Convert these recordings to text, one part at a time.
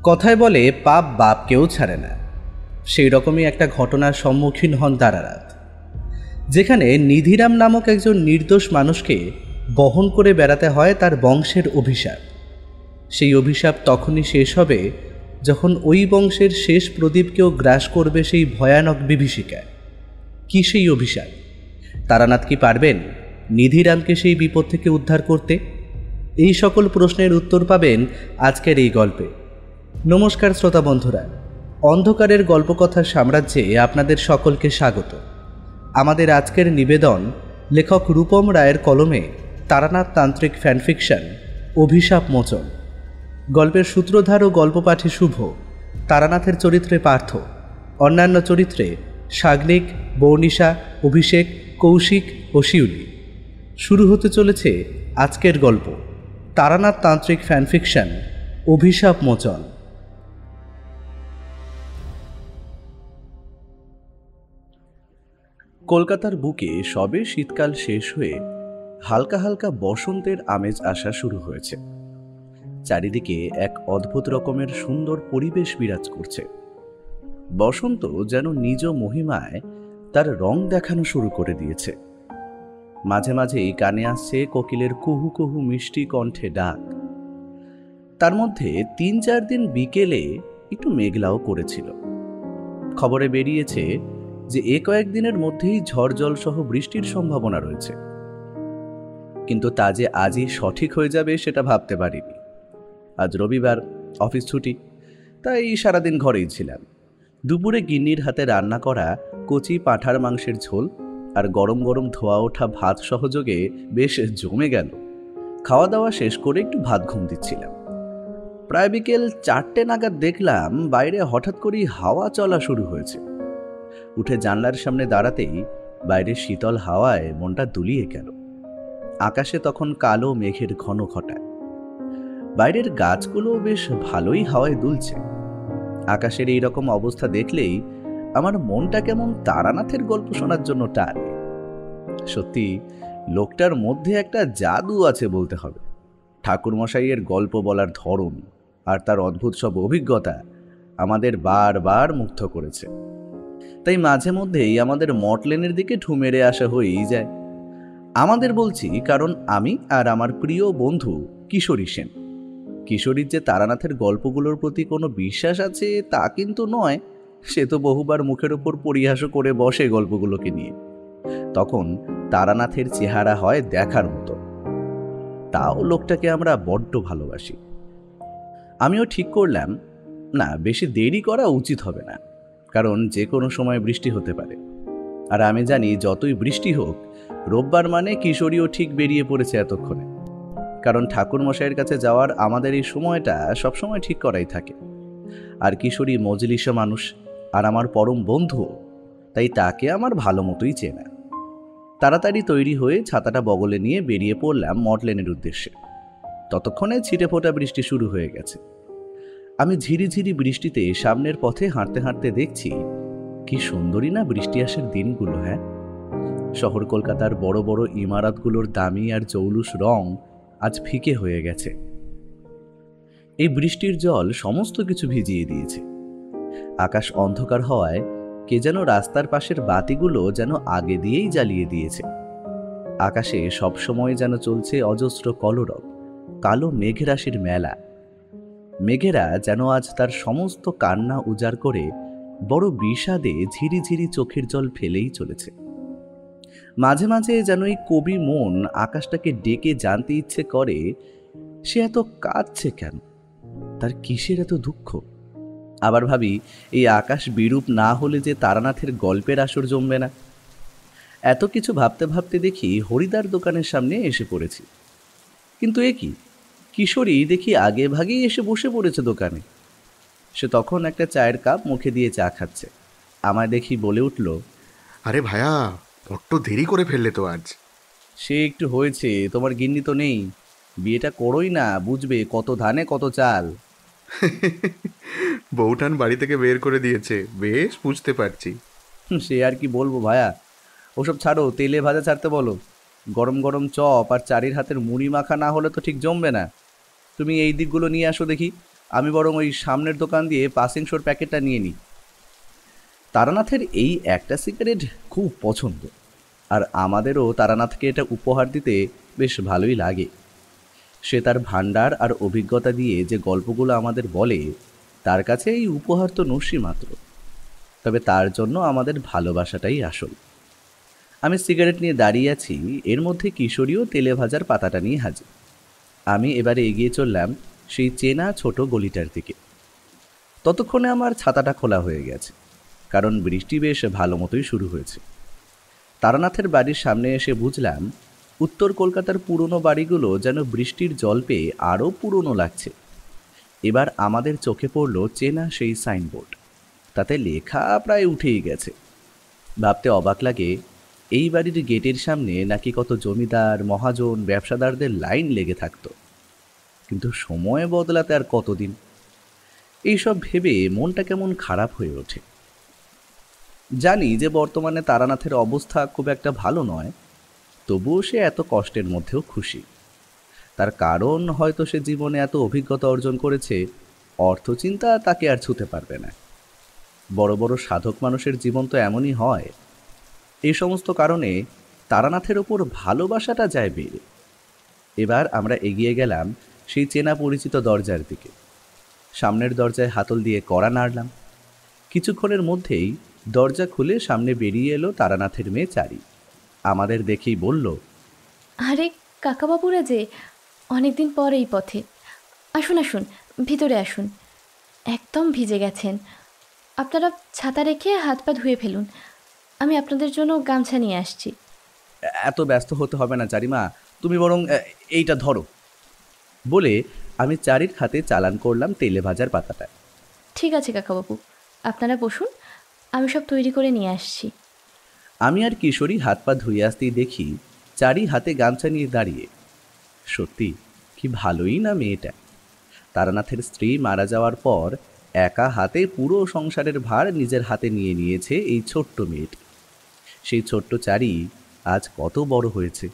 কথায় বলে পাপ বাপকেও ছাড়ে না। সেই রকমই একটা ঘটনার সম্মুখীন হন তারানাথ, যেখানে নিধিরাম নামক একজন নির্দোষ মানুষকে বহন করে বেড়াতে হয় তার বংশের অভিশাপ। সেই অভিশাপ তখনই শেষ হবে যখন ওই বংশের শেষ প্রদীপকেও গ্রাস করবে সেই ভয়ানক বিভীষিকা। কি সেই অভিশাপ? তারানাথ কি পারবেন নিধিরামকে সেই বিপদ থেকে উদ্ধার করতে? এই সকল প্রশ্নের উত্তর পাবেন আজকের এই গল্পে। নমস্কার শ্রোতা বন্ধুরা, অন্ধকারের গল্পকথার সাম্রাজ্যে আপনাদের সকলকে স্বাগত। আমাদের আজকের নিবেদন লেখক রূপম রায়ের কলমে তারানাথ তান্ত্রিক ফ্যানফিকশন অভিশাপ মোচন। গল্পের সূত্রধার ও গল্প পাঠে শুভ, তারানাথের চরিত্রে পার্থ, অন্যান্য চরিত্রে সাগ্নিক, বর্ণিশা, অভিষেক, কৌশিক ও শিউলি। শুরু হতে চলেছে আজকের গল্প, তারানাথ তান্ত্রিক ফ্যানফিকশন অভিশাপ মোচন। কলকাতার বুকে সবে শীতকাল শেষ হয়ে হালকা হালকা বসন্তের আমেজ আসা শুরু হয়েছে। চারিদিকে এক অদ্ভুত রকমের সুন্দর পরিবেশ বিরাজ করছে। বসন্ত যেন নিজ মহিমায় তার রং দেখানো শুরু করে দিয়েছে। মাঝে মাঝেই কানে আসছে কোকিলের কুহু কুহু মিষ্টি কণ্ঠে ডাক। তার মধ্যে ৩-৪ দিন বিকেলে একটু মেঘলাও করেছিল। খবরে বেরিয়েছে যে কয়েকদিনের মধ্যেই ঝড় জল সহ বৃষ্টির সম্ভাবনা রয়েছে। কিন্তু তা যে আজই সঠিক হয়ে যাবে সেটা ভাবতে পারিনি। আজ রবিবার, অফিস ছুটি, তাই সারাদিন ঘরেই ছিলাম। দুপুরে গিন্নির হাতে রান্না করা কচি পাঁঠার মাংসের ঝোল আর গরম গরম ধোয়া ওঠা ভাত সহযোগে বেশ জমে গেল। খাওয়া দাওয়া শেষ করে একটু ভাত ঘুম দিচ্ছিলাম। প্রায় বিকেল 4টে নাগাদ দেখলাম বাইরে হঠাৎ করেই হাওয়া চলা শুরু হয়েছে। উঠে জানলার সামনে দাঁড়াতেই বাইরে শীতল হাওয়ায় মনটা দুলিয়ে গেল। আকাশে তখন কালো মেঘের ঘন ঘটা। বাইরের গাছগুলো বেশ ভালোই হাওয়ায় দুলছে। আকাশের এই রকম অবস্থা দেখলেই আমার মনটা কেমন তারানাথের গল্প শোনার জন্য টানে। সত্যি লোকটার মধ্যে একটা জাদু আছে বলতে হবে। ঠাকুরমশাইয়ের গল্প বলার ধরন আর তার অদ্ভুত সব অভিজ্ঞতা আমাদের বারবার মুগ্ধ করেছে। তাই মাঝে মধ্যেই আমাদের মটলেনের দিকে ঢু মেরে আসা হয়েই যায়। আমাদের বলছি কারণ আমি আর আমার প্রিয় বন্ধু কিশোরী সেন। কিশোরীর যে তারানাথের গল্পগুলোর প্রতি কোনো বিশ্বাস আছে তা কিন্তু নয়। সে তো বহুবার মুখের ওপর পরিহাসও করে বসে গল্পগুলোকে নিয়ে। তখন তারানাথের চেহারা হয় দেখার মতো। তাও লোকটাকে আমরা বড্ড ভালোবাসি। আমিও ঠিক করলাম না, বেশি দেরি করা উচিত হবে না, কারণ যে কোনো সময় বৃষ্টি হতে পারে। আর আমি জানি যতই বৃষ্টি হোক, রোববার মানে কিশোরীও ঠিক বেরিয়ে পড়েছে এতক্ষণে। কারণ ঠাকুরমশাইয়ের কাছে যাওয়ার আমাদের এই সময়টা সবসময় ঠিক করাই থাকে। আর কিশোরী মজলিস মানুষ আর আমার পরম বন্ধু, তাই তাকে আমার ভালো মতোই চেনা। তাড়াতাড়ি তৈরি হয়ে ছাতাটা বগলে নিয়ে বেরিয়ে পড়লাম মটলেনের উদ্দেশ্যে। ততক্ষণে ছিটে ফোটা বৃষ্টি শুরু হয়ে গেছে। আমি ঝিরিঝিরি বৃষ্টিতে সামনের পথে হাঁটতে হাঁটতে দেখছি কি সুন্দরী না বৃষ্টি আসার দিনগুলো। হ্যাঁ, শহর কলকাতার বড় বড় ইমারতগুলোর দামি আর জৌলুস রং আজ ফিকে হয়ে গেছে। এই বৃষ্টির জল সমস্ত কিছু ভিজিয়ে দিয়েছে। আকাশ অন্ধকার হওয়ায় কে যেন রাস্তার পাশের বাতিগুলো যেন আগে দিয়েই জ্বালিয়ে দিয়েছে। আকাশে সবসময় যেন চলছে অজস্র কলরব, কালো মেঘরাশির মেলা। মেঘেরা যেন আজ তার সমস্ত কান্না উজাড় করে বড় বিষাদে ঝিরিঝিরি চোখের জল ফেলেই চলেছে। মাঝে মাঝে যেন এই কবি মন আকাশটাকে ডেকে জানতে ইচ্ছে করে সে এত কাঁদছে কেন, তার কিসের এত দুঃখ। আবার ভাবি এই আকাশ বিরূপ না হলে যে তারানাথের গল্পের আসর জমবে না। এত কিছু ভাবতে ভাবতে দেখি হরিদার দোকানের সামনে এসে পড়েছি। কিন্তু এ কি, কিশোরী দেখি আগে ভাগেই এসে বসে পড়েছে দোকানে। সে তখন একটা চায়ের কাপ মুখে দিয়ে চা খাচ্ছে। আমায় দেখি বলে উঠল, আরে ভায়া, বড্ড দেরি করে ফেললে তো আজ। সে একটু হয়েছে, তোমার গিন্নি তো নেই। বিয়েটা করোই না, বুঝবে কত ধানে কত চাল। বউঠান বাড়ি থেকে বের করে দিয়েছে, বেশ বুঝতে পারছি। সে আর কি বলবো ভায়া, ওসব ছাড়ো, তেলে ভাজা ছাড়তে বলো। গরম গরম চপ আর চারির হাতের মুড়ি মাখা না হলে তো ঠিক জমবে না। তুমি এই দিকগুলো নিয়ে আসো দেখি, আমি বরং ওই সামনের দোকান দিয়ে পাসিং শোর প্যাকেটটা নিয়ে নিই। তারানাথের এই একটা সিগারেট খুব পছন্দ, আর আমাদেরও তারানাথকে এটা উপহার দিতে বেশ ভালোই লাগে। সে তার ভাণ্ডার আর অভিজ্ঞতা দিয়ে যে গল্পগুলো আমাদের বলে, তার কাছে এই উপহার তো নস্যি মাত্র। তবে তার জন্য আমাদের ভালোবাসাটাই আসল। আমি সিগারেট নিয়ে দাঁড়িয়ে আছি, এর মধ্যে কিশোরীও তেলে ভাজার পাতাটা নিয়ে হাজির। আমি এবারে এগিয়ে চললাম সেই চেনা ছোট গলিটার দিকে। ততক্ষণে আমার ছাতাটা খোলা হয়ে গেছে, কারণ বৃষ্টি বেশ ভালো মতোই শুরু হয়েছে। তারানাথের বাড়ির সামনে এসে বুঝলাম উত্তর কলকাতার পুরনো বাড়িগুলো যেন বৃষ্টির জল পেয়ে আরও পুরনো লাগছে। এবার আমাদের চোখে পড়ল চেনা সেই সাইনবোর্ড, তাতে লেখা প্রায় উঠেই গেছে। ভাবতে অবাক লাগে, এই বাড়ির গেটের সামনে নাকি কত জমিদার, মহাজন, ব্যবসাদারদের লাইন লেগে থাকতো। কিন্তু সময় বদলাতে আর কতদিন। এইসব ভেবে মনটা কেমন খারাপ হয়ে ওঠে। জানি যে বর্তমানে তারানাথের অবস্থা খুব একটা ভালো নয়, তবুও সে এত কষ্টের মধ্যেও খুশি। তার কারণ হয়তো সে জীবনে এত অভিজ্ঞতা অর্জন করেছে, অর্থচিন্তা তাকে আর ছুঁতে পারবে না। বড় বড় সাধক মানুষের জীবন তো এমনই হয়। এই সমস্ত কারণে তারানাথের ওপর ভালোবাসাটা যায় বেড়ে। এবার আমরা এগিয়ে গেলাম সেই চেনা পরিচিত দরজার দিকে। সামনের দরজায় হাতল দিয়ে কড়া নাড়লাম। কিছুক্ষণের মধ্যেই দরজা খুলে সামনে বেরিয়ে এলো তারানাথের মেয়ে চারি। আমাদের দেখেই বলল, আরে কাকাবাবুরা যে, অনেকদিন পর এই পথে। আসুন আসুন, ভিতরে আসুন। একদম ভিজে গেছেন, আপনারা ছাতা রেখে হাত পা ধুয়ে ফেলুন। আমি আপনাদের জন্য গামছা নিয়ে আসছি। এত ব্যস্ত হতে হবে না চারিমা, তুমি বরং এইটা ধরো। বলে আমি চারির হাতে চালান করলাম তেলে ভাজার পাতাটা। ঠিক আছে কাকাবাবু, আপনারা বসুন, আমি সব তৈরি করে নিয়ে আসছি। আমি আর কিশোরী হাত পা ধুয়ে আসতেই দেখি চারি হাতে গামছা নিয়ে দাঁড়িয়ে। সত্যি কি ভালোই না মেয়েটা। তারানাথের স্ত্রী মারা যাওয়ার পর একা হাতে পুরো সংসারের ভার নিজের হাতে নিয়ে নিয়েছে এই ছোট্ট মেয়েটি। সেই ছোট্ট চারি আজ কত বড় হয়েছে।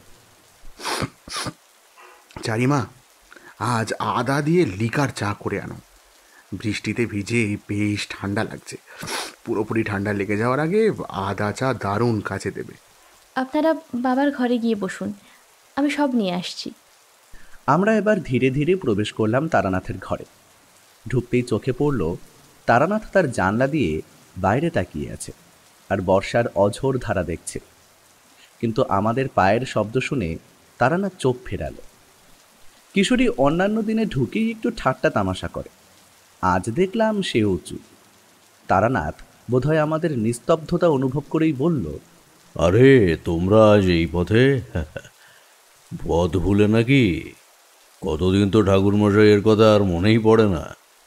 চারিমা, আজ আদা দিয়ে লিকার চা করে আনো। বৃষ্টিতে ভিজে বেশ ঠান্ডা লাগছে। পুরোপুরি ঠান্ডা লেগে যাওয়ার আগে আদা চা দারুণ কাজে দেবে। আপনারা বাবার ঘরে গিয়ে বসুন, আমি সব নিয়ে আসছি। আমরা এবার ধীরে ধীরে প্রবেশ করলাম তারানাথের ঘরে। ঢুকতেই চোখে পড়ল তারানাথ তার জানলা দিয়ে বাইরে তাকিয়ে আছে আর বর্ষার অঝোর ধারা দেখছে। কিন্তু আমাদের পায়ের শব্দ শুনে তারানাথ চোখ ফেরালো। কিশোরী অন্যান্য দিনে ঢুকেই একটু ঠাট্টা তামাশা করে, আজ দেখলাম সেও চুপ। তারানাথ বোধহয় আমাদের নিস্তব্ধতা অনুভব করেই বলল, আরে তোমরা আজ এই পথে? পথ ভুলে নাকি? কতদিন তো ঠাকুরমশাইয়ের কথা আর মনেই পড়ে না।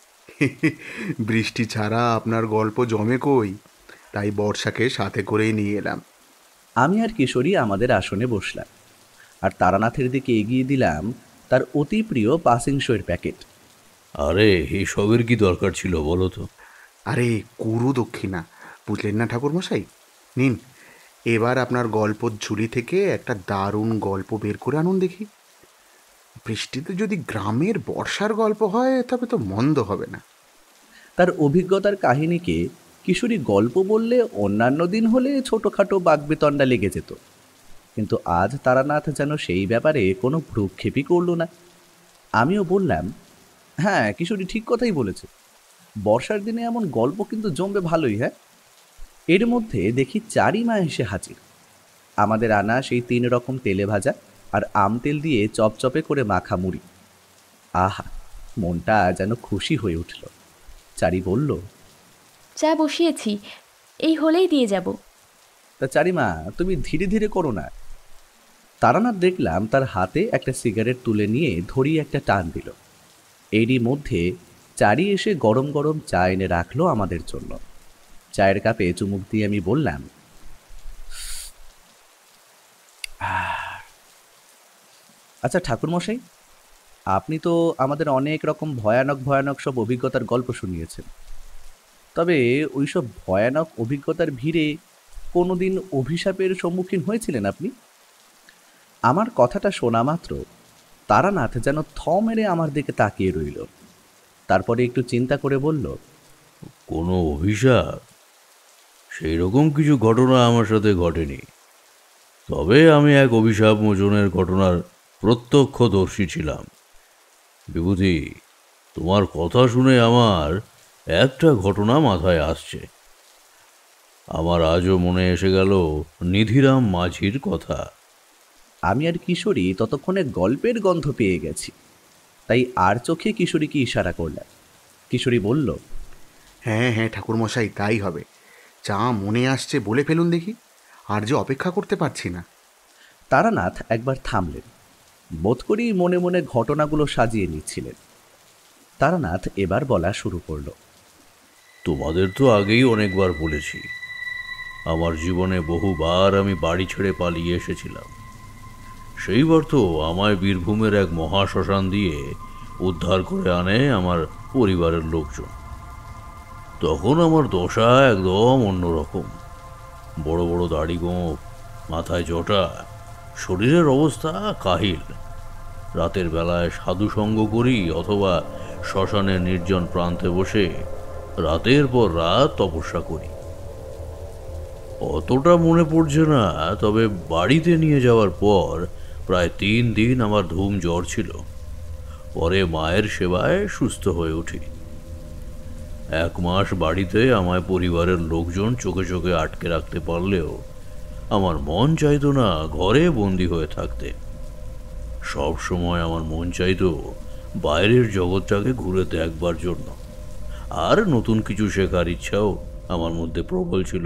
বৃষ্টি ছাড়া আপনার গল্প জমে কই, তাই বর্ষাকে সাথে করেই নিয়ে এলাম। আমি আর কিশোরী আমাদের আসনে বসলাম, আর তারানাথের দিকে এগিয়ে দিলাম তার অতি প্রিয় পাসিং শোয়ের প্যাকেট। আরে এসবের কি দরকার ছিল বলো তো? আরে কুরু দক্ষিণা, বুঝলেন না ঠাকুরমশাই? নিন, এবার আপনার গল্পর ঝুলি থেকে একটা দারুণ গল্প বের করে আনুন দেখি। বৃষ্টিতে যদি গ্রামের বর্ষার গল্প হয় তবে তো মন্দ হবে না। তার অভিজ্ঞতার কাহিনীকে কিশোরী গল্প বললে অন্যান্য দিন হলে ছোটোখাটো বাকবিতণ্ডা লেগে যেত, কিন্তু আজ তারানাথ যেন সেই ব্যাপারে কোনো ভ্রুক্ষেপই করল না। আমিও বললাম, হ্যাঁ কিশোরী ঠিক কথাই বলেছে, বর্ষার দিনে এমন গল্প কিন্তু জমবে ভালোই। হ্যাঁ। এর মধ্যে দেখি চারিমা এসে হাজির। আমাদের আনা সেই 3 রকম তেলে ভাজা আর আম তেল দিয়ে চপচপে করে মাখা মুড়ি। আহা, মনটা যেন খুশি হয়ে উঠল। চারি বলল, চা বসিয়েছি, এই হলেই দিয়ে যাব। তা চারিমা তুমি ধীরে ধীরে করো না। তারানাথ দেখলাম তার হাতে একটা সিগারেট তুলে নিয়ে ধরিয়ে একটা টান দিল। এরই মধ্যে চারি এসে গরম গরম চা এনে রাখলো আমাদের জন্য। চায়ের কাপে চুমুক দিয়ে আমি বললাম, আচ্ছা ঠাকুরমশাই, আপনি তো আমাদের অনেক রকম ভয়ানক ভয়ানক সব অভিজ্ঞতার গল্প শুনিয়েছেন, তবে ওইসব ভয়ানক অভিজ্ঞতার ভিড়ে কোনোদিন অভিশাপের সম্মুখীন হয়েছিলেন আপনি? আমার কথাটা শোনা মাত্র তারানাথ যেন থ মেরে আমার দিকে তাকিয়ে রইল। তারপরে একটু চিন্তা করে বলল, কোনো অভিশাপ? সেই রকম কিছু ঘটনা আমার সাথে ঘটেনি, তবে আমি এক অভিশাপ মোচনের ঘটনার প্রত্যক্ষদর্শী ছিলাম। বিভূতি, তোমার কথা শুনে আমার একটা ঘটনা মাথায় আসছে। আমার আজও মনে এসে গেল নিধিরাম মাঝির কথা। আমি আর কিশোরী ততক্ষণে গল্পের গন্ধ পেয়ে গেছি, তাই আর চোখে কিশোরীকে ইশারা করলাম। কিশোরী বলল, হ্যাঁ হ্যাঁ ঠাকুরমশাই, তাই হবে। যা মনে আসছে বলে ফেলুন দেখি, আর যে অপেক্ষা করতে পারছি না। তারানাথ একবার থামলেন, বোধ করি মনে মনে ঘটনাগুলো সাজিয়ে নিচ্ছিলেন। তারানাথ এবার বলা শুরু করল, তোমাদের তো আগেই অনেকবার বলেছি, আমার জীবনে বহুবার আমি বাড়ি ছেড়ে পালিয়ে এসেছিলাম। সেইবার তো আমায় বীরভূমের এক মহাশ্মশান দিয়ে উদ্ধার করে আনে আমার পরিবারের লোকজন। তখন আমার দশা একদম অন্যরকম। বড় বড় দাড়ি গোঁফ, মাথায় জটা, শরীরের অবস্থা কাহিল। রাতের বেলায় সাধু সঙ্গ করি অথবা শ্মশানের নির্জন প্রান্তে বসে রাতের পর রাত তপস্যা করি। অতটা মনে পড়ছে না, তবে বাড়িতে নিয়ে যাওয়ার পর প্রায় 3 দিন আমার ধুম জ্বর ছিল। পরে মায়ের সেবায় সুস্থ হয়ে উঠি। 1 মাস বাড়িতে আমায় পরিবারের লোকজন চোখে চোখে আটকে রাখতে পারলেও আমার মন চাইতো না ঘরে বন্দি হয়ে থাকতে। সব সময় আমার মন চাইতো বাইরের জগৎটাকে ঘুরে দেখবার জন্য, আর নতুন কিছু শেখার ইচ্ছাও আমার মধ্যে প্রবল ছিল।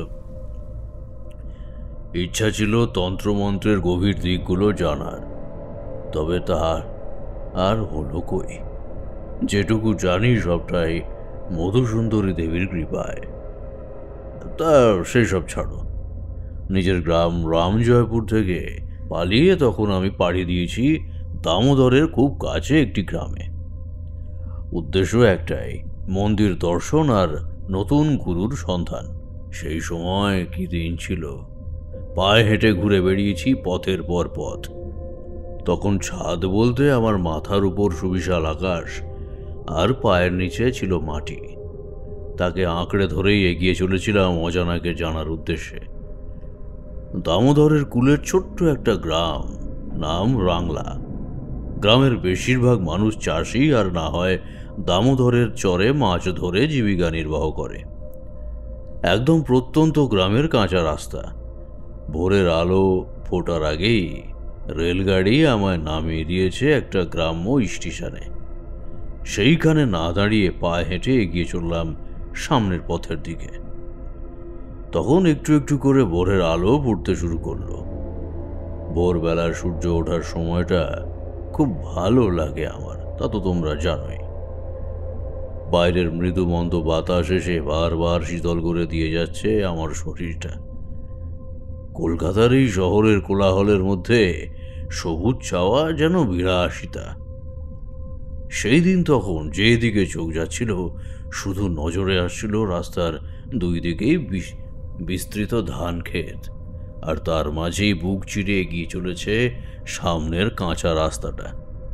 ইচ্ছা ছিল তন্ত্রমন্ত্রের গভীর দিকগুলো জানার, তবে তা আর হলো কই। যেটুকু জানি সবটাই মধুসুন্দরী দেবীর কৃপায়। তা সেসব ছাড়ো, নিজের গ্রাম রামজয়পুর থেকে পালিয়ে তখন আমি পাড়ি দিয়েছি দামোদরের খুব কাছে একটি গ্রামে। উদ্দেশ্য একটাই, মন্দির দর্শন আর নতুন গুরুর সন্ধান। সেই সময় কি দিন ছিল! পায়ে হেঁটে ঘুরে বেরিয়েছি পথের পর পথ। তখন ছাদ বলতে আমার মাথার উপর সুবিশাল আকাশ, আর পায়ের নিচে ছিল মাটি। তাকে আঁকড়ে ধরেই এগিয়ে চলেছিলাম অজানাকে জানার উদ্দেশ্যে। দামোদরের কূলের ছোট্ট একটা গ্রাম, নাম রাংলা। গ্রামের বেশিরভাগ মানুষ চাষি, আর না হয় দামোদরের চরে মাছ ধরে জীবিকা নির্বাহ করে। একদম প্রত্যন্ত গ্রামের কাঁচা রাস্তা। ভোরের আলো ফোটার আগেই রেলগাড়ি আমায় নামিয়ে দিয়েছে একটা গ্রাম্য স্টেশনে। সেইখানে না দাঁড়িয়ে পায়ে হেঁটে এগিয়ে চললাম সামনের পথের দিকে। তখন একটু একটু করে ভোরের আলো ফুটতে শুরু করলো। ভোরবেলার সূর্য ওঠার সময়টা খুব ভালো লাগে আমার, তা তো তোমরা জানোই। বাইরের মৃদুমন্দ বাতাস এসে বারবার শীতল করে দিয়ে যাচ্ছে আমার শরীরটা। কলকাতার এই শহরের কোলাহলের মধ্যে সবুজ ছাওয়া যেন বিলাসিতা। সেই দিন তখন যেদিকে চোখ যাচ্ছিল, শুধু নজরে আসছিল রাস্তার 2 দিকেই বিস্তৃত ধান ক্ষেত, আর তার মাঝেই বুক চিরে এগিয়ে চলেছে সামনের কাঁচা রাস্তাটা।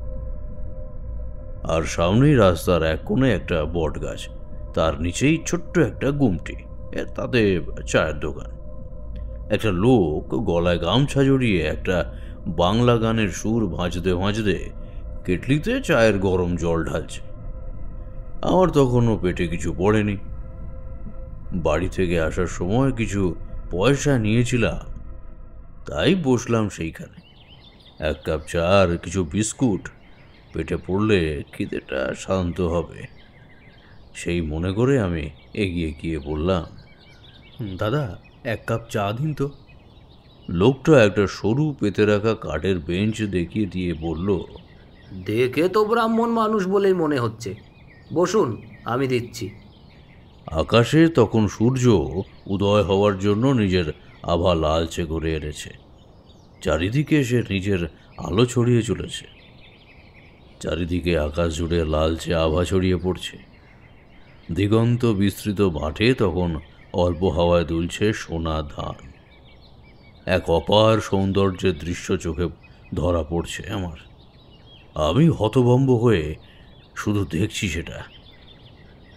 আর সামনেই রাস্তার এক কোণে একটা বট গাছ, তার নিচেই ছোট্ট একটা গুমটি, তাতে চায়ের দোকান। একটা লোক গলায় গামছা জড়িয়ে একটা বাংলা গানের সুর ভাঁজতে ভাঁজতে কেটলিতে চায়ের গরম জল ঢালছে। আমার তখনও পেটে কিছু পড়েনি। বাড়ি থেকে আসার সময় কিছু পয়সা নিয়েছিলাম, তাই বসলাম সেইখানে। 1 কাপ চা আর কিছু বিস্কুট পেটে পড়লে খিদেটা শান্ত হবে, সেই মনে করে আমি এগিয়ে গিয়ে বললাম, দাদা 1 কাপ চা দিন তো। লোকটা একটা সরু পেতে রাখা কাঠের বেঞ্চ দেখিয়ে দিয়ে বলল, দেখে তো ব্রাহ্মণ মানুষ বলেই মনে হচ্ছে, বসুন, আমি দিচ্ছি। আকাশে তখন সূর্য উদয় হওয়ার জন্য নিজের আভা লালচে করে এনেছে। চারিদিকে সে নিজের আলো ছড়িয়ে চলেছে। চারিদিকে আকাশ জুড়ে লালচে আভা ছড়িয়ে পড়ছে। দিগন্ত বিস্তৃত মাঠে তখন অল্প হাওয়ায় দুলছে সোনা ধান। এক অপার সৌন্দর্যের দৃশ্য চোখে ধরা পড়ছে আমার। আমি হতভম্ব হয়ে শুধু দেখছি সেটা,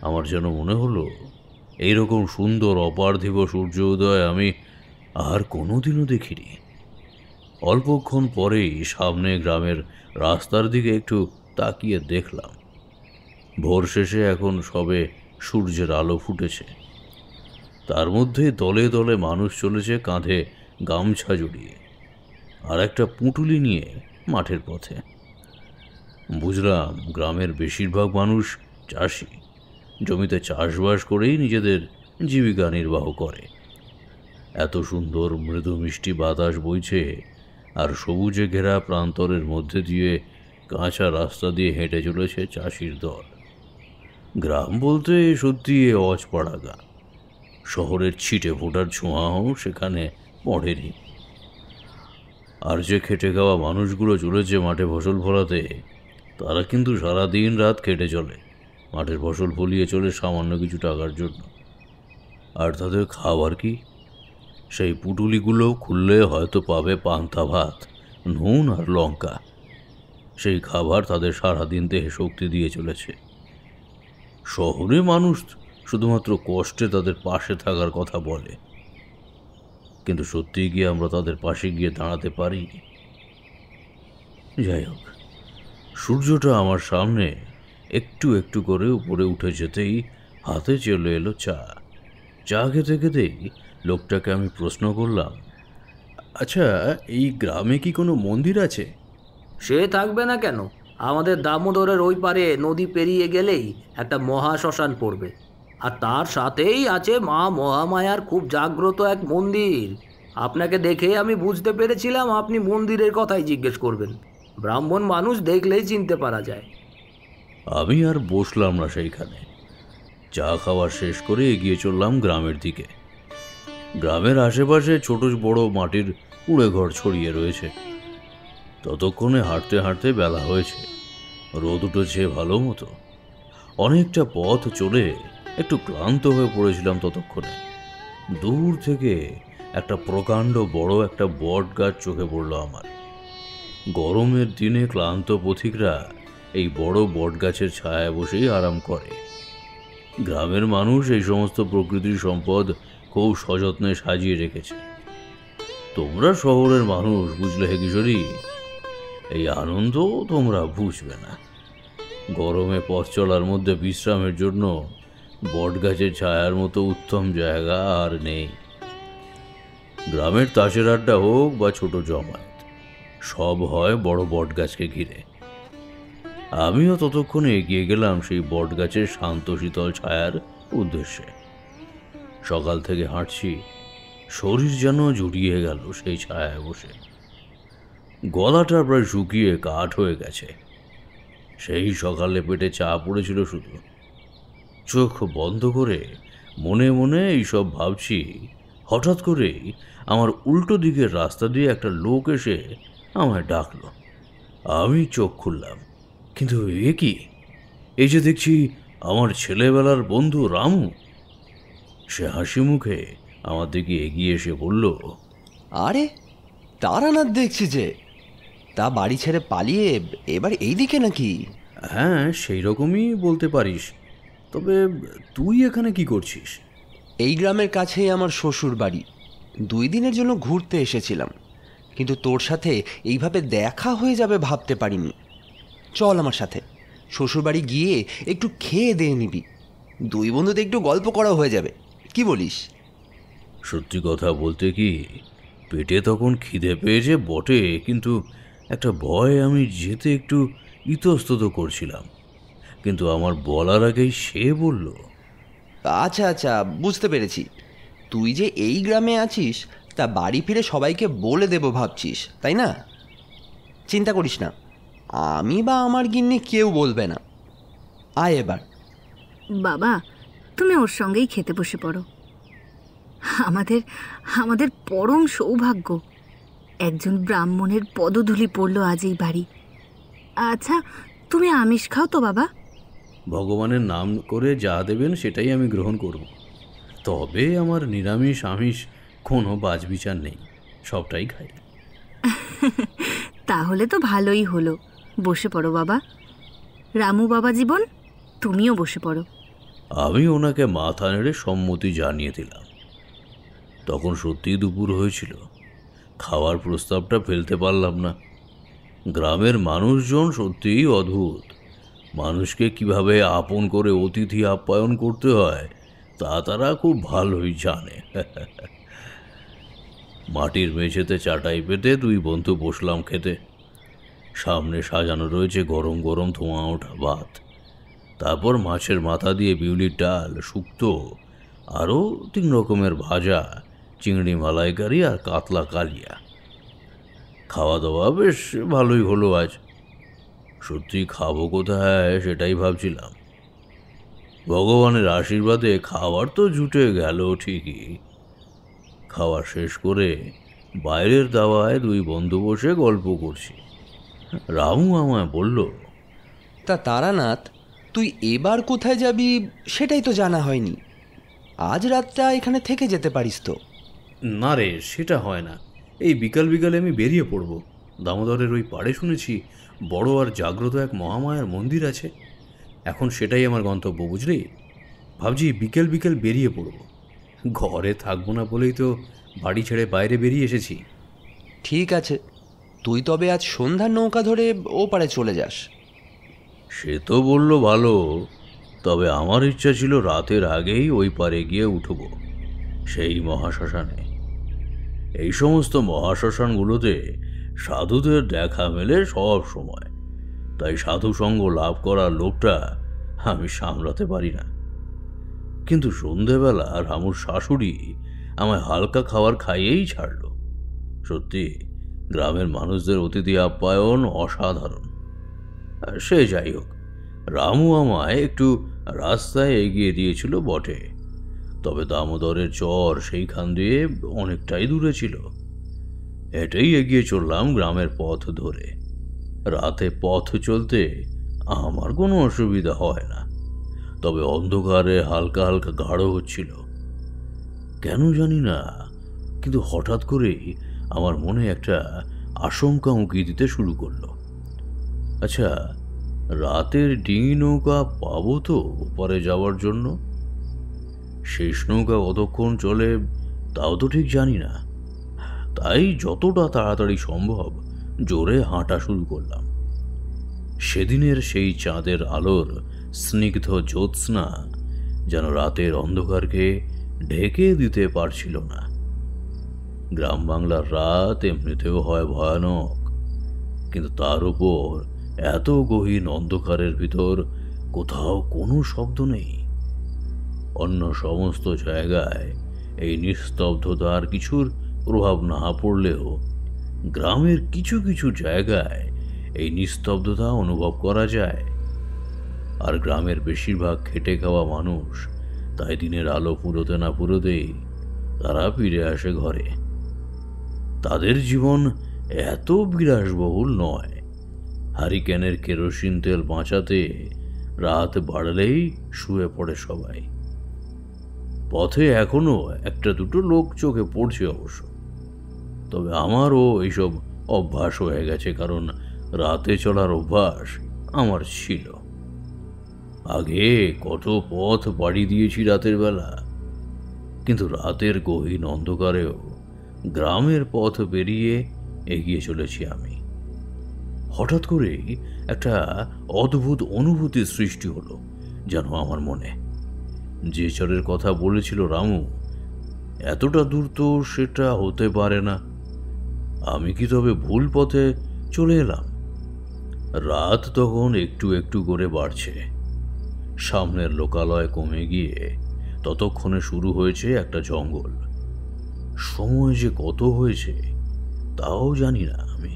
আমার যেন মনে হলো এইরকম সুন্দর অপার্থিব সূর্য উদয় আমি আর কোনোদিনও দেখিনি। অল্পক্ষণ পরেই সামনে গ্রামের রাস্তার দিকে একটু তাকিয়ে দেখলাম, ভোর শেষে এখন সবে সূর্যের আলো ফুটেছে। তার মধ্যে দলে দলে মানুষ চলেছে কাঁধে গামছা জড়িয়ে, আর একটা পুঁটুলি নিয়ে মাঠের পথে। বুঝলাম গ্রামের বেশিরভাগ মানুষ চাষি, জমিতে চাষবাস করেই নিজেদের জীবিকা নির্বাহ করে। এত সুন্দর মৃদু মিষ্টি বাতাস বইছে, আর সবুজে ঘেরা প্রান্তরের মধ্যে দিয়ে কাঁচা রাস্তা দিয়ে হেঁটে চলেছে চাষির দল। গ্রাম বলতে সত্যি এ অজপাড়া গা। শহরের ছিটে ফোটার ছোঁয়াও সেখানে পড়েনি। আর যে খেটে খাওয়া মানুষগুলো চলেছে মাঠে ফসল ফলাতে, তারা কিন্তু সারাদিন রাত খেটে চলে, মাঠের ফসল ফলিয়ে চলে সামান্য কিছু টাকার জন্য। আর তাদের খাবার কি? সেই পুটুলিগুলো খুললে হয়তো পাবে পান্তা ভাত, নুন আর লঙ্কা। সেই খাবার তাদের সারাদিন দেহে শক্তি দিয়ে চলেছে। শহরে মানুষ শুধুমাত্র কষ্টে তাদের পাশে থাকার কথা বলে, কিন্তু সত্যিই গিয়ে আমরা তাদের পাশে গিয়ে দাঁড়াতে পারি? যাই হোক, সূর্যটা আমার সামনে একটু একটু করে উপরে উঠে যেতেই হাতে চলে এলো চা। চা খেতে খেতেই লোকটাকে আমি প্রশ্ন করলাম, আচ্ছা, এই গ্রামে কি কোনো মন্দির আছে? সে থাকবে না কেন? আমাদের দামোদরের ওই পারে নদী পেরিয়ে গেলেই একটা মহাশ্মশান পড়বে, আর তার সাথেই আছে মা মহামায়ার খুব জাগ্রত এক মন্দির। আপনাকে দেখে আমি বুঝতে পেরেছিলাম আপনি মন্দিরের কথাই জিজ্ঞেস করবেন। ব্রাহ্মণ মানুষ দেখলেই চিনতে পারা যায়। আমি আর বসলাম না সেইখানে। চা খাওয়া শেষ করে এগিয়ে চললাম গ্রামের দিকে। গ্রামের আশেপাশে ছোট বড় মাটির কুঁড়ে ঘর ছড়িয়ে রয়েছে। ততক্ষণে হাঁটতে হাঁটতে বেলা হয়েছে, রোদ উঠেছে ভালো মতো। অনেকটা পথ চলে একটু ক্লান্ত হয়ে পড়েছিলাম ততক্ষণে। দূর থেকে একটা প্রকাণ্ড বড় একটা বট গাছ চোখে পড়লো আমার। গরমের দিনে ক্লান্ত পথিকরা এই বড় বট গাছের ছায়ায় বসেই আরাম করে। গ্রামের মানুষ এই সমস্ত প্রকৃতির সম্পদ খুব সযত্নে সাজিয়ে রেখেছে। তোমরা শহরের মানুষ, বুঝলে হে কিশোরী, এই আনন্দ তোমরা বুঝবে না। গরমে পথ চলার মধ্যে বিশ্রামের জন্য বটগাছের ছায়ার মতো উত্তম জায়গা আর নেই। গ্রামের তাসের আড্ডা হোক বা ছোট জমায়েত, সব হয় বড় বটগাছকে ঘিরে। আমিও ততক্ষণে এগিয়ে গেলাম সেই বটগাছের শান্ত শীতল ছায়ার উদ্দেশ্যে। সকাল থেকে হাঁটছি, শরীর যেন জুড়িয়ে গেল সেই ছায়ায় বসে। গলাটা প্রায় শুকিয়ে কাঠ হয়ে গেছে। সেই সকালে পেটে চা পড়েছিল শুধু। চোখ বন্ধ করে মনে মনে এইসব ভাবছি, হঠাৎ করেই আমার উল্টো দিকের রাস্তা দিয়ে একটা লোক এসে আমায় ডাকলো। আমি চোখ খুললাম, কিন্তু এ কি? এই যে দেখছি আমার ছেলেবেলার বন্ধু রামু। সে হাসি মুখে আমার দিকে এগিয়ে এসে বলল, আরে তারানাথ দেখছি যে, তা বাড়ি ছেড়ে পালিয়ে এবার এই দিকে নাকি? হ্যাঁ, সেই রকমই বলতে পারিস। তবে তুই এখানে কি করছিস? এই গ্রামের কাছেই আমার শ্বশুর বাড়ি। 2 দিনের জন্য ঘুরতে এসেছিলাম, কিন্তু তোর সাথে এইভাবে দেখা হয়ে যাবে ভাবতে পারিনি। চল আমার সাথে, শ্বশুরবাড়ি গিয়ে একটু খেয়ে দিয়ে নিবি। 2 বন্ধুতে একটু গল্প করা হয়ে যাবে, কি বলিস? সত্যি কথা বলতে কি, পেটে তখন খিদে পেয়েছে বটে, কিন্তু একটা ভয় আমি যেতে একটু ইতস্তত করছিলাম। কিন্তু আমার বলার আগেই সে বলল, আচ্ছা আচ্ছা, বুঝতে পেরেছি। তুই যে এই গ্রামে আছিস তা বাড়ি ফিরে সবাইকে বলে দেব ভাবছিস, তাই না? চিন্তা করিস না, আমি বা আমার গিন্নি কেউ বলবে না। আয় এবার। বাবা, তুমি ওর সঙ্গেই খেতে বসে পড়ো। আমাদের আমাদের পরম সৌভাগ্য, একজন ব্রাহ্মণের পদধূলি পড়ল আজ এই বাড়ি। আচ্ছা, তুমি আমিষ খাও তো বাবা? ভগবানের নাম করে যা দেবেন সেটাই আমি গ্রহণ করব। তবে আমার নিরামিষ আমিষ কোনো বাজবিচার নেই, সবটাই খাই। তাহলে তো ভালোই হলো। বসে পড়ো বাবা। রামু বাবা জীবন, তুমিও বসে পড়ো। আমি ওনাকে মাথা নেড়ে সম্মতি জানিয়ে দিলাম। তখন সত্যিই দুপুর হয়েছিল। খাওয়ার প্রস্তাবটা ফেলতে পারলাম না। গ্রামের মানুষজন সত্যিই অদ্ভুত। মানুষকে কিভাবে আপন করে অতিথি আপ্যায়ন করতে হয় তা তারা খুব ভালোই জানে। মাটির মেঝেতে চাটাই পেতে দুই বন্ধু বসলাম খেতে। সামনে সাজানো রয়েছে গরম গরম ধোঁয়া ওঠা ভাত, তারপর মাছের মাথা দিয়ে বিউলির ডাল, শুক্তো, আরও 3 রকমের ভাজা, চিংড়ি মালাইকারি আর কাতলা কালিয়া। খাওয়া দাওয়া বেশ ভালোই হলো আজ। সত্যি খাবো কোথায় সেটাই ভাবছিলাম। ভগবানের আশীর্বাদে খাবার তো জুটে গেল ঠিকই। খাওয়া শেষ করে বাইরের দাওয়ায় দুই বন্ধু বসে গল্প করছি। রামু আমায় বলল, তা তারানাথ, তুই এবার কোথায় যাবি সেটাই তো জানা হয়নি। আজ রাতটা এখানে থেকে যেতে পারিস তো। না রে, সেটা হয় না। এই বিকাল বিকালে আমি বেরিয়ে পড়ব। দামোদরের ওই পাড়ে শুনেছি বড় আর জাগ্রত এক মহামায়ার মন্দির আছে। এখন সেটাই আমার গন্তব্য, বুঝলি? ভাবছি বিকেল বিকেল বেরিয়ে পড়ব। ঘরে থাকবো না বলেই তো বাড়ি ছেড়ে বাইরে বেরিয়ে এসেছি। ঠিক আছে, তুই তবে আজ সন্ধ্যার নৌকা ধরে ও পারে চলে যাস। সে তো বলল ভালো, তবে আমার ইচ্ছা ছিল রাতের আগেই ওই পারে গিয়ে উঠব, সেই মহাশ্মশানে। এই সমস্ত মহাশ্মশানগুলোতে সাধুদের দেখা মেলে সব সময়, তাই সাধু সঙ্গ লাভ করার লোভটা আমি সামলাতে পারি না। কিন্তু সন্ধেবেলা রামুর শাশুড়ি আমায় হালকা খাবার খাইয়েই ছাড়ল। সত্যি গ্রামের মানুষদের অতিথি আপ্যায়ন অসাধারণ। সে যাই হোক, রামু আমায় একটু রাস্তায় এগিয়ে দিয়েছিল বটে, তবে দামোদরের চর সেইখান দিয়ে অনেকটাই দূরে ছিল। এটাই এগিয়ে চললাম গ্রামের পথ ধরে। রাতে পথ চলতে আমার কোনো অসুবিধা হয় না, তবে অন্ধকারে হালকা হালকা গাঢ় হচ্ছিল। কেন জানি না, কিন্তু হঠাৎ করেই আমার মনে একটা আশঙ্কা উঁকি দিতে শুরু করলো। আচ্ছা, রাতের ডিঙি নৌকা পাবো তো ওপারে যাওয়ার জন্য? শেষ নৌকা কতক্ষণ চলে তাও তো ঠিক জানি না, তাই যতটা তাড়াতাড়ি সম্ভব জোরে হাঁটা শুরু করলাম। সেদিনের সেই চাঁদের আলোর স্নিগ্ধ জ্যোৎস্না যেন রাতের অন্ধকারকে ঢেকে দিতে পারছিল না। গ্রাম বাংলার রাত এমনিতেও হয় ভয়ানক, কিন্তু তার উপর এত গহীন অন্ধকারের ভিতর কোথাও কোনো শব্দ নেই। অন্য সমস্ত জায়গায় এই নিস্তব্ধতার কিছুর প্রভাব না পড়লেও গ্রামের কিছু কিছু জায়গায় এই নিস্তব্ধতা অনুভব করা যায়। আর গ্রামের বেশিরভাগ খেটে খাওয়া মানুষ তাই দিনের আলো ফুরোতে না ফুরোতেই তারা ফিরে আসে ঘরে। তাদের জীবন এত বিলাসবহুল নয়। হারিকেনের কেরোসিন তেল বাঁচাতে রাত বাড়লেই শুয়ে পড়ে সবাই। পথে এখনো একটা দুটো লোক চোখে পড়ছে অবশ্য, তবে আমারও এইসব অভ্যাস হয়ে গেছে, কারণ রাতে চলার অভ্যাস আমার ছিল। আগে কত পথ পাড়ি দিয়েছি রাতের বেলা, কিন্তু রাতের গহীন অন্ধকারেও গ্রামের পথ বেরিয়ে এগিয়ে চলেছি আমি। হঠাৎ করেই একটা অদ্ভুত অনুভূতির সৃষ্টি হলো যেন আমার মনে। যে চরের কথা বলেছিল রামু, এতটা দূর তো সেটা হতে পারে না। আমি কি তবে ভুল পথে চলে এলাম? রাত তখন একটু একটু করে বাড়ছে। সামনের লোকালয় কমে গিয়ে ততক্ষণে শুরু হয়েছে একটা জঙ্গল। সময় যে কত হয়েছে তাও জানি না আমি।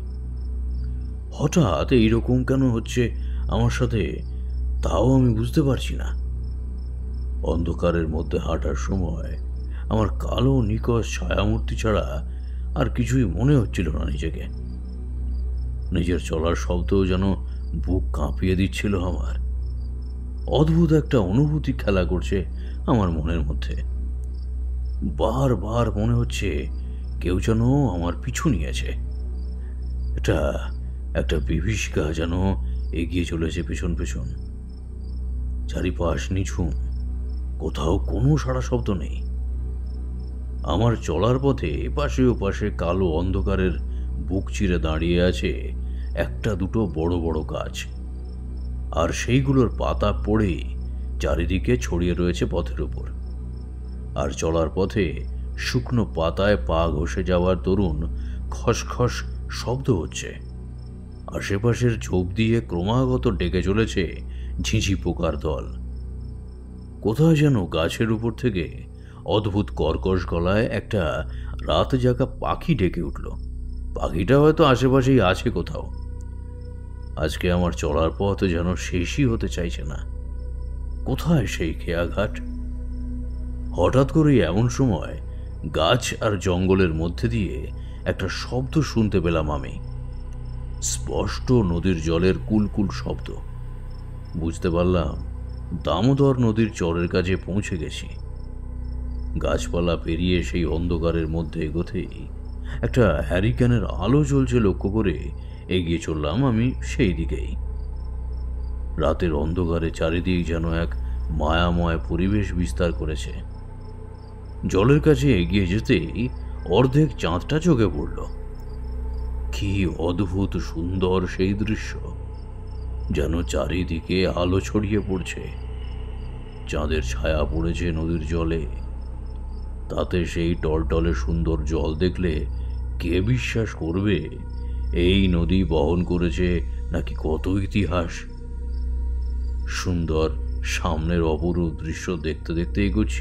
হঠাৎ এইরকম কেন হচ্ছে আমার সাথে তাও আমি বুঝতে পারছি না। অন্ধকারের মধ্যে হাঁটার সময় আমার কালো নিকষ ছায়ামূর্তি ছাড়া আর কিছুই মনে হচ্ছিল না নিজেকে। নিজের চলার শব্দও যেন বুক কাঁপিয়ে দিচ্ছিল আমার। অদ্ভুত একটা অনুভূতি খেলা করছে আমার মনের মধ্যে। বারবার মনে হচ্ছে কেউ যেন আমার পিছু নিয়েছে। এটা একটা বিভীষিকা যেন এগিয়ে চলেছে পেছন পেছন। চারিপাশ নিঝুম, কোথাও কোনো সাড়া শব্দ নেই। আমার চলার পথে এপাশে ওপাশে কালো অন্ধকারের বুক চিরে দাঁড়িয়ে আছে একটা দুটো বড় বড় গাছ, আর সেইগুলোর পাতা পড়েই চারিদিকে ছড়িয়ে রয়েছে পথের উপর। আর চলার পথে শুকনো পাতায় পা ঘষে যাওয়ার দরুন খসখস শব্দ হচ্ছে। আশেপাশের ঝোপ দিয়ে ক্রমাগত ডেকে চলেছে ঝিঁঝি পোকার দল। কোথায় যেন গাছের উপর থেকে অদ্ভুত কর্কশ গলায় একটা রাত জাগা পাখি ডেকে উঠল। পাখিটা হয়তো আশেপাশেই আছে কোথাও। আজকে আমার চলার পথ যেন শেষই হতে চাইছে না। কোথায় সেই খেয়াঘাট? হঠাৎ করে এমন সময় গাছ আর জঙ্গলের মধ্যে দিয়ে একটা শব্দ শুনতে পেলাম আমি। স্পষ্ট নদীর জলের কুলকুল শব্দ। বুঝতে পারলাম দামোদর নদীর চরের কাছে পৌঁছে গেছি। গাছপালা পেরিয়ে সেই অন্ধকারের মধ্যে এগোতেই একটা হ্যারিকেনের আলো জ্বলছে লক্ষ্য করে এগিয়ে চললাম আমি সেই দিকেই। রাতের অন্ধকারে চারিদিক যেন এক মায়াময় পরিবেশ বিস্তার করেছে। জলের কাছে এগিয়ে যেতেই অর্ধেক চাঁদটা চোখে পড়ল। কি অদ্ভুত সুন্দর সেই দৃশ্য! যেন চারিদিকে আলো ছড়িয়ে পড়ছে। চাঁদের ছায়া পড়েছে নদীর জলে। তাতে সেই টলটলে সুন্দর জল দেখলে কে বিশ্বাস করবে এই নদী বহন করেছে নাকি কত ইতিহাস। সুন্দর সামনের অপরূপ দৃশ্য দেখতে দেখতে এগোচ্ছি।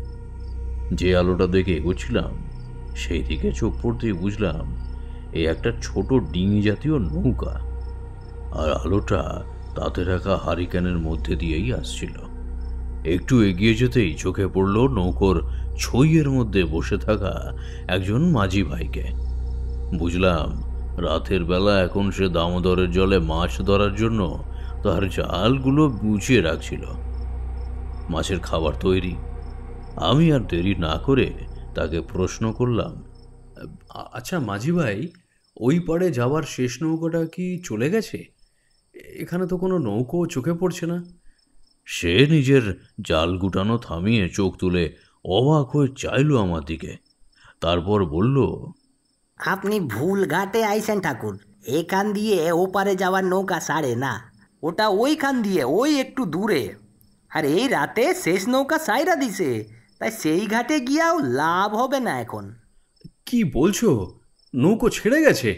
যে আলোটা দেখে এগোচ্ছিলাম সেই দিকে চোখ পড়তেই বুঝলাম এই একটা ছোট ডিঙি জাতীয় নৌকা, আর আলোটা তাতে রাখা হারিকেনের মধ্যে দিয়েই আসছিল। একটু এগিয়ে যেতেই চোখে পড়ল নৌকোর ছইয়ের মধ্যে বসে থাকা একজন মাঝি ভাইকে। বুঝলাম রাতের বেলা এখন সে দামোদরের জলে মাছ ধরার জন্য তার জালগুলো গুছিয়ে রাখছিল। মাছের খাবার তৈরি। আমি আর দেরি না করে তাকে প্রশ্ন করলাম, আচ্ছা মাঝি ভাই, ওই পাড়ে যাওয়ার শেষ নৌকাটা কি চলে গেছে? এখানে তো কোনো নৌকো চোখে পড়ছে না। সে নিজের জাল গুটানো থামিয়ে চোখ তুলে অবাক হয়ে চাইল আমার দিকে। তারপর বলল, আপনি ভুল ঘাটে আইছেন ঠাকুর। এখান দিয়ে ওপারে যাওয়ার নৌকা ছাড়ে না, ওটা ওইখান দিয়ে ওই একটু দূরে। আর এই রাতে শেষ নৌকা সাইরা দিছে, তাই সেই ঘাটে গিয়াও লাভ হবে না এখন। কি বলছো? নৌকো ছেড়ে গেছে?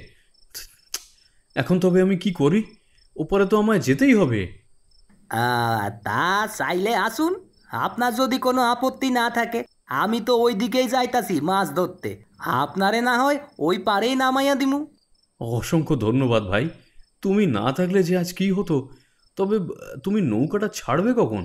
এখন তবে আমি কি করি? ওপারে তো আমায় যেতেই হবে। তা চাইলে আসুন, আপনার যদি কোনো আপত্তি না থাকে। আমি তো ওই দিকেই যাইতাছি মাছ ধরতে, আপনারে না হয় ওই পারেই নামাইয়া দিমু। অসংখ্য ধন্যবাদ ভাই। তুমি না থাকলে যে আজ কি হতো। তবে তুমি নৌকাটা ছাড়বে কখন?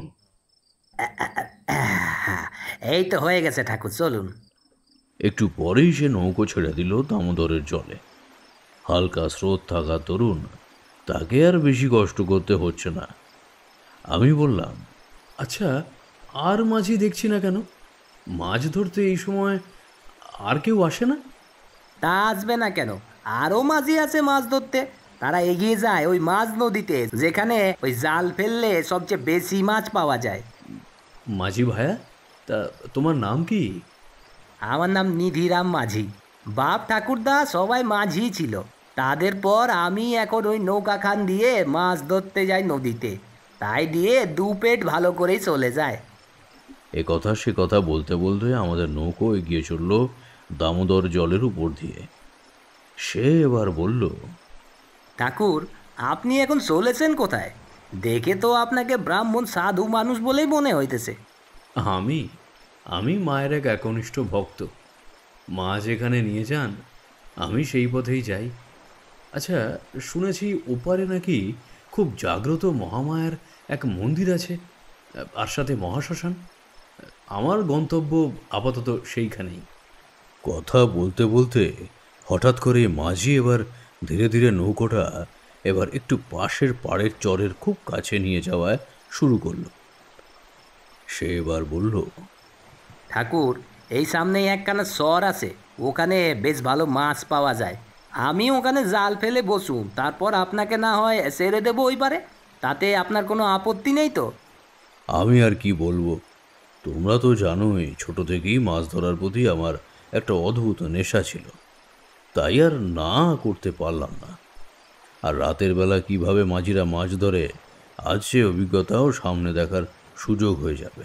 এই তো হয়ে গেছে ঠাকুর, চলুন। একটু পরেই সে নৌকো ছেড়ে দিল দামোদরের জলে। হালকা স্রোত থাকা তরুণ, তাকে আর বেশি কষ্ট করতে হচ্ছে না। আমি বললাম, আচ্ছা, আর মাঝি দেখছি না কেন? মাছ ধরতে এই সময় আর কেউ আসে না? তা আসবে না কেন, আরও মাঝি আছে মাছ ধরতে। তারা এগিয়ে যায় ওই মাছ নদীতে, যেখানে ওই জাল ফেললে সবচেয়ে বেশি মাছ পাওয়া যায়। মাঝি ভাইয়া, তা তোমার নাম কি? আমার নাম নিধিরাম মাঝি। বাপ ঠাকুরদা সবাই মাঝি ছিল, তাদের পর আমি এখন ওই নৌকা খান দিয়ে মাছ ধরতে যাই নদীতে। তাই দিয়ে দু পেট ভালো করেই চলে যায়। এ কথা সে কথা বলতে বলতে আমাদের নৌকো এগিয়ে চলল দামোদর জলের উপর দিয়ে। সে এবার বলল, ঠাকুর, আপনি এখন চলেছেন কোথায়? দেখে তো আপনাকে ব্রাহ্মণ সাধু মানুষ বলেই মনে হইতেছে। আমি মায়ের এক একনিষ্ঠ ভক্ত। মা যেখানে নিয়ে যান আমি সেই পথেই যাই। আচ্ছা, শুনেছি ওপারে নাকি খুব জাগ্রত মহামায়ার এক মন্দির আছে, আর সাথে মহাশ্মশান। আমার গন্তব্য আপাতত সেইখানেই। কথা বলতে বলতে হঠাৎ করে মাঝি এবার ধীরে ধীরে নৌকোটা এবার একটু পাশের পাড়ের চরের খুব কাছে নিয়ে যাওয়ায় শুরু করলো। সে এবার বলল, ঠাকুর, এই সামনেই একখানা চর আছে, ওখানে বেশ ভালো মাছ পাওয়া যায়। আমি ওখানে জাল ফেলে বসুন, তারপর আপনাকে না হয় ছেড়ে দেবো ওই পারে। তাতে আপনার কোনো আপত্তি নেই তো? আমি আর কি বলবো, তোমরা তো জানোই ছোট থেকেই মাছ ধরার প্রতি আমার একটা অদ্ভুত নেশা ছিল, তাই আর না করতে পারলাম না। আর রাতের বেলা কিভাবে মাঝিরা মাছ ধরে, আজ সে অভিজ্ঞতাও সামনে দেখার সুযোগ হয়ে যাবে।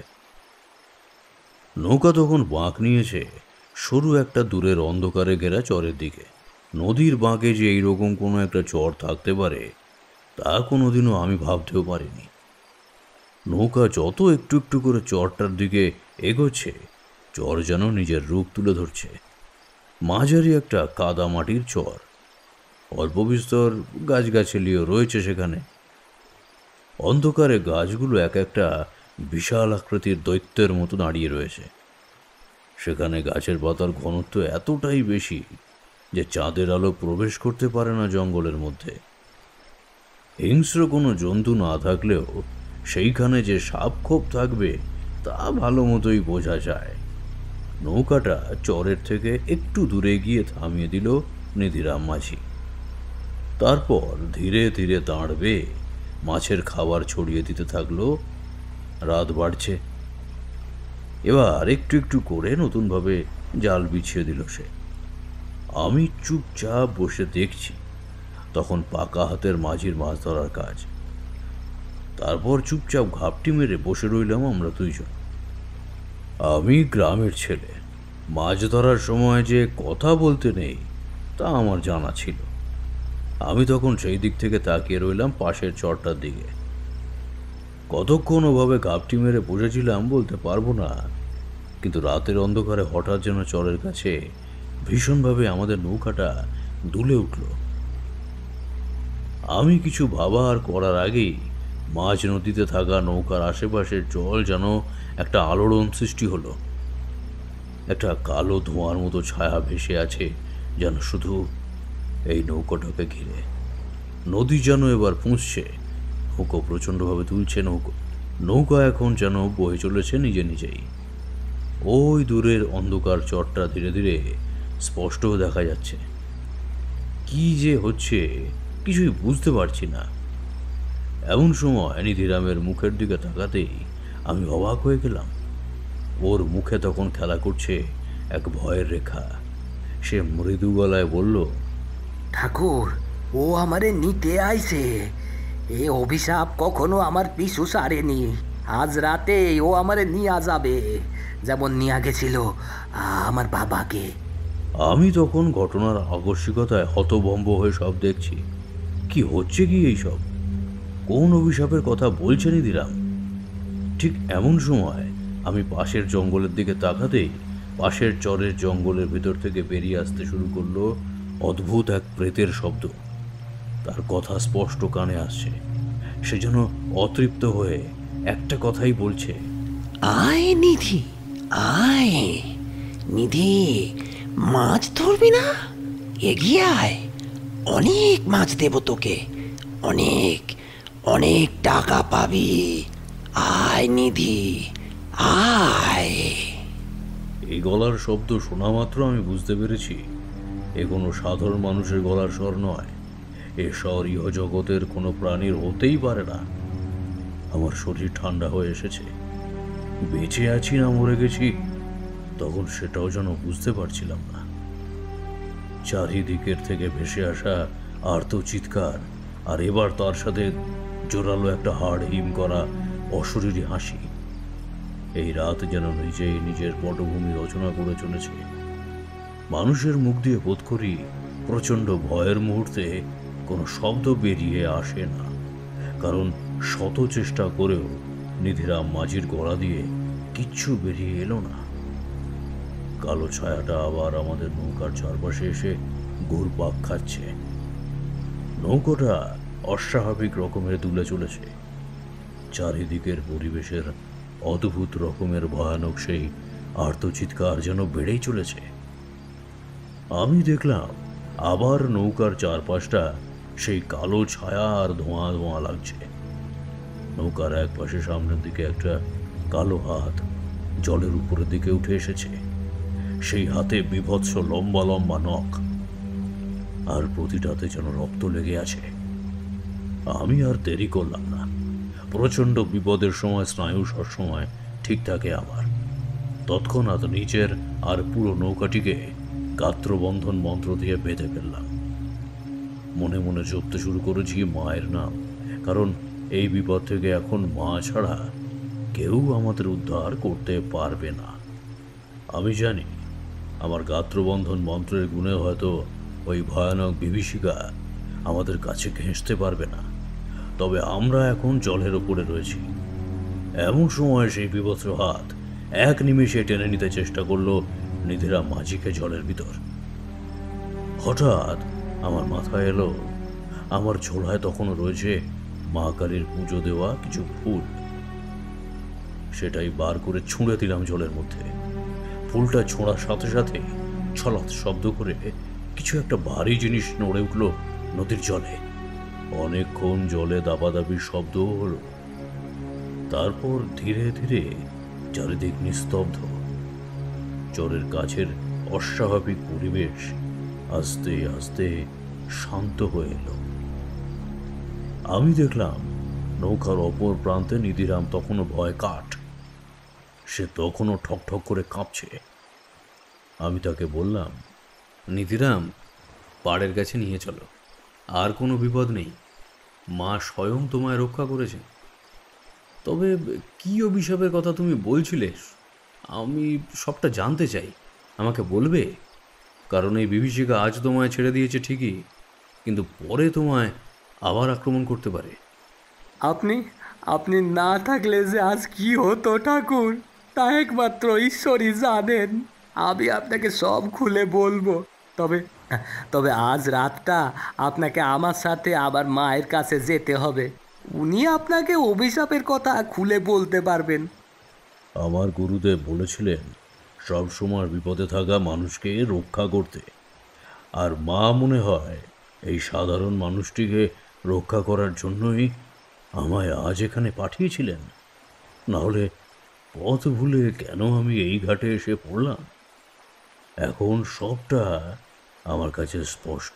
নৌকা তখন বাঁক নিয়েছে সরু একটা দূরের অন্ধকারে ঘেরা চরের দিকে। নদীর বাঁকে যে এইরকম কোনো একটা চর থাকতে পারে তা কোনোদিনও আমি ভাবতেও পারিনি। নৌকা যত একটু একটু করে চরটার দিকে এগোচ্ছে, চর যেন নিজের রূপ তুলে ধরছে। মাঝারি একটা কাদা মাটির চর, অল্প বিস্তর গাছগাছালিও রয়েছে সেখানে। অন্ধকারে গাছগুলো এক একটা বিশাল আকৃতির দৈত্যের মতো দাঁড়িয়ে রয়েছে। সেখানে গাছের পাতার ঘনত্ব এতটাই বেশি যে চাঁদের আলো প্রবেশ করতে পারে না জঙ্গলের মধ্যে। হিংস্র কোনো জন্তু না থাকলেও সেইখানে যে সাপ খোপ থাকবে তা ভালো মতোই বোঝা যায়। নৌকাটা চরের থেকে একটু দূরে গিয়ে থামিয়ে দিল নিধিরাম মাঝি। তারপর ধীরে ধীরে দাঁড়বে মাছের খাবার ছড়িয়ে দিতে থাকলো। রাত বাড়ছে, এবার একটু একটু করে নতুনভাবে জাল বিছিয়ে দিল সে। আমি চুপচাপ বসে দেখছি তখন পাকা হাতের মাঝির মাছ ধরার কাজ। তারপর চুপচাপ ঘাপটি মেরে বসে রইলাম আমরা দুইজন। আমি গ্রামের ছেলে, মাছ ধরার সময় যে কথা বলতে নেই তা আমার জানা ছিল। আমি তখন সেই দিক থেকে তাকিয়ে রইলাম পাশের চরটার দিকে। কতক্ষণ ওভাবে ঘাপটি মেরে বসেছিলাম বলতে পারবো না, কিন্তু রাতের অন্ধকারে হঠাৎ যেন চরের কাছে ভীষণভাবে আমাদের নৌকাটা দুলে উঠল। আমি কিছু ভাবা আর করার আগেই মাঝ নদীতে থাকা নৌকার আশেপাশের জল যেন একটা আলোড়ন সৃষ্টি হলো। একটা কালো ধোঁয়ার মতো ছায়া ভেসে আছে যেন শুধু এই নৌকাটাকে ঘিরে। নদী যেন এবার পুঁছছে, নৌকো প্রচণ্ডভাবে তুলছে। নৌকা এখন যেন বয়ে চলেছে নিজে নিজেই। ওই দূরের অন্ধকার চরটা ধীরে ধীরে স্পষ্ট দেখা যাচ্ছে। কি যে হচ্ছে কিছুই বুঝতে পারছি না। এমন সময় নিধিরামের মুখের দিকে তাকাতেই আমি অবাক হয়ে গেলাম। ওর মুখে তখন খেলা করছে এক ভয়ের রেখা। সে মৃদু গলায় বলল, ঠাকুর, ও আমারে নিতে আইছে। এ অভিশাপ কখনো আমার পিছু সারেনি। আজ রাতে ও আমারে নিয়ে যাবে, যেমন নিয়ে গেছিল আমার বাবাকে। আমি তখন ঘটনার আকস্মিকতায় হতভম্ব হয়ে সব দেখছি। কি হচ্ছে কি এইসব? কোন অভিশাপের কথা বলছে নিধিরাম? ঠিক এমন সময় আমি পাশের জঙ্গলের দিকে তাকাতেই পাশের চরের জঙ্গলের ভিতর থেকে বেরিয়ে আসতে শুরু করলো অদ্ভুত এক প্রেতের শব্দ। তার কথা স্পষ্ট কানে আসছে। সে যেন অতৃপ্ত হয়ে একটা কথাই বলছে, আয় নিধি, আয় নিধি, মাছ ধরবি না? এগিয়ে আয়, অনেক মাছ দেব তোকে, অনেক অনেক টাকা পাবি। আয় নিধি, আয়। এই গলার শব্দ শোনা মাত্র আমি বুঝতে পেরেছি এ কোনো সাধারণ মানুষের গলার স্বর নয়। এ স্বর ইহজগতের কোনো প্রাণীর হতেই পারে না। আমার শরীর ঠান্ডা হয়ে এসেছে। বেঁচে আছি না মরে গেছি তখন সেটাও যেন বুঝতে পারছিলাম না। চারিদিকের থেকে ভেসে আসা আর্ত চিৎকার, আর এবার তার সাথে জোরালো একটা হাড় হিম করা অশরীরী হাসি। এই রাত যেন নিজেই নিজের পটভূমি রচনা করে চলেছে। মানুষের মুখ দিয়ে বোধ করি প্রচণ্ড ভয়ের মুহূর্তে কোনো শব্দ বেরিয়ে আসে না, কারণ শত চেষ্টা করেও নিধিরাম মাঝির গলা দিয়ে কিচ্ছু বেরিয়ে এলো না। কালো ছায়াটা আবার আমাদের নৌকার চারপাশে এসে ঘুরপাক খাচ্ছে। নৌকাটা অস্বাভাবিক রকমের দুলে চলেছে। চারিদিকের পরিবেশের অদ্ভুত রকমের ভয়ানক সেই আর্তচিৎকার যেন বেড়েই চলেছে। আমি দেখলাম আবার নৌকার চারপাশটা সেই কালো ছায়া আর ধোঁয়া ধোঁয়া লাগছে। নৌকার এক পাশে সামনের দিকে একটা কালো হাত জলের উপরের দিকে উঠে এসেছে। সেই হাতে বীভৎস লম্বা লম্বা নখ, আর প্রতিটাতে যেন রক্ত লেগে আছে। আমি আর দেরি করলাম না। প্রচণ্ড বিপদের সময় স্নায়ু সবসময় ঠিক থাকে আমার। তৎক্ষণাৎ নিচের আর পুরো নৌকাটিকে গাত্রবন্ধন মন্ত্র দিয়ে বেঁধে ফেললাম। মনে মনে জপতে শুরু করেছি মায়ের নাম, কারণ এই বিপদ থেকে এখন মা ছাড়া কেউ আমাদের উদ্ধার করতে পারবে না। আমি জানি আমার গাত্রবন্ধন মন্ত্রের গুণে হয়তো ওই ভয়ানক বিভীষিকা আমাদের কাছে ঘেঁষতে পারবে না, তবে আমরা এখন জলের ওপরে রয়েছি। এমন সময় সেই বিভৎস হাত এক নিমিষে টেনে নিতে চেষ্টা করলো নিধিরাম মাঝিকে জলের ভিতর। হঠাৎ আমার মাথায় এলো আমার ঝোলায় তখনও রয়েছে মা কালীর পুজো দেওয়া কিছু ফুল। সেটাই বার করে ছুঁড়ে দিলাম জলের মধ্যে। ফুলটা ছোঁড়ার সাথে সাথে ছলাৎ শব্দ করে কিছু একটা ভারী জিনিস নড়ে উঠল নদীর জলে। অনেকক্ষণ জলে দাবাদাবির শব্দও হলো। তারপর ধীরে ধীরে চারিদিক নিস্তব্ধ। চরের কাছের অস্বাভাবিক পরিবেশ আস্তে আস্তে শান্ত হয়ে এলো। আমি দেখলাম নৌকার অপর প্রান্তে নিধিরাম তখনও ভয় কাঠ। সে তখনও ঠকঠক করে কাঁপছে। আমি তাকে বললাম, নিধিরাম, পাড়ের কাছে নিয়ে চলো, আর কোনো বিপদ নেই, মা স্বয়ং তোমায় রক্ষা করেছেন। তবে কী অভিশাপের কথা তুমি বলছিলে, আমি সবটা জানতে চাই, আমাকে বলবে? কারণ এই বিভীষিকা আজ তোমায় ছেড়ে দিয়েছে ঠিকই, কিন্তু পরে তোমায় আবার আক্রমণ করতে পারে। আপনি আপনি না থাকলে যে আজ কি হতো ঠাকুর, তা একমাত্র ঈশ্বরই জানেন। আমি আপনাকে সব খুলে বলবো, তবে তবে আজ রাতটা আপনাকে আমার সাথে আবার মায়ের কাছে যেতে হবে। উনি আপনাকে অভিশাপের কথা খুলে বলতে পারবেন। আমার গুরুদেব বলেছিলেন সব সময় বিপদে থাকা মানুষকে রক্ষা করতে, আর মা মনে হয় এই সাধারণ মানুষটিকে রক্ষা করার জন্যই আমায় আজ এখানে পাঠিয়েছিলেন। নাহলে পথ ভুলে কেন আমি এই ঘাটে এসে পড়লাম? এখন সবটা আমার কাছে স্পষ্ট।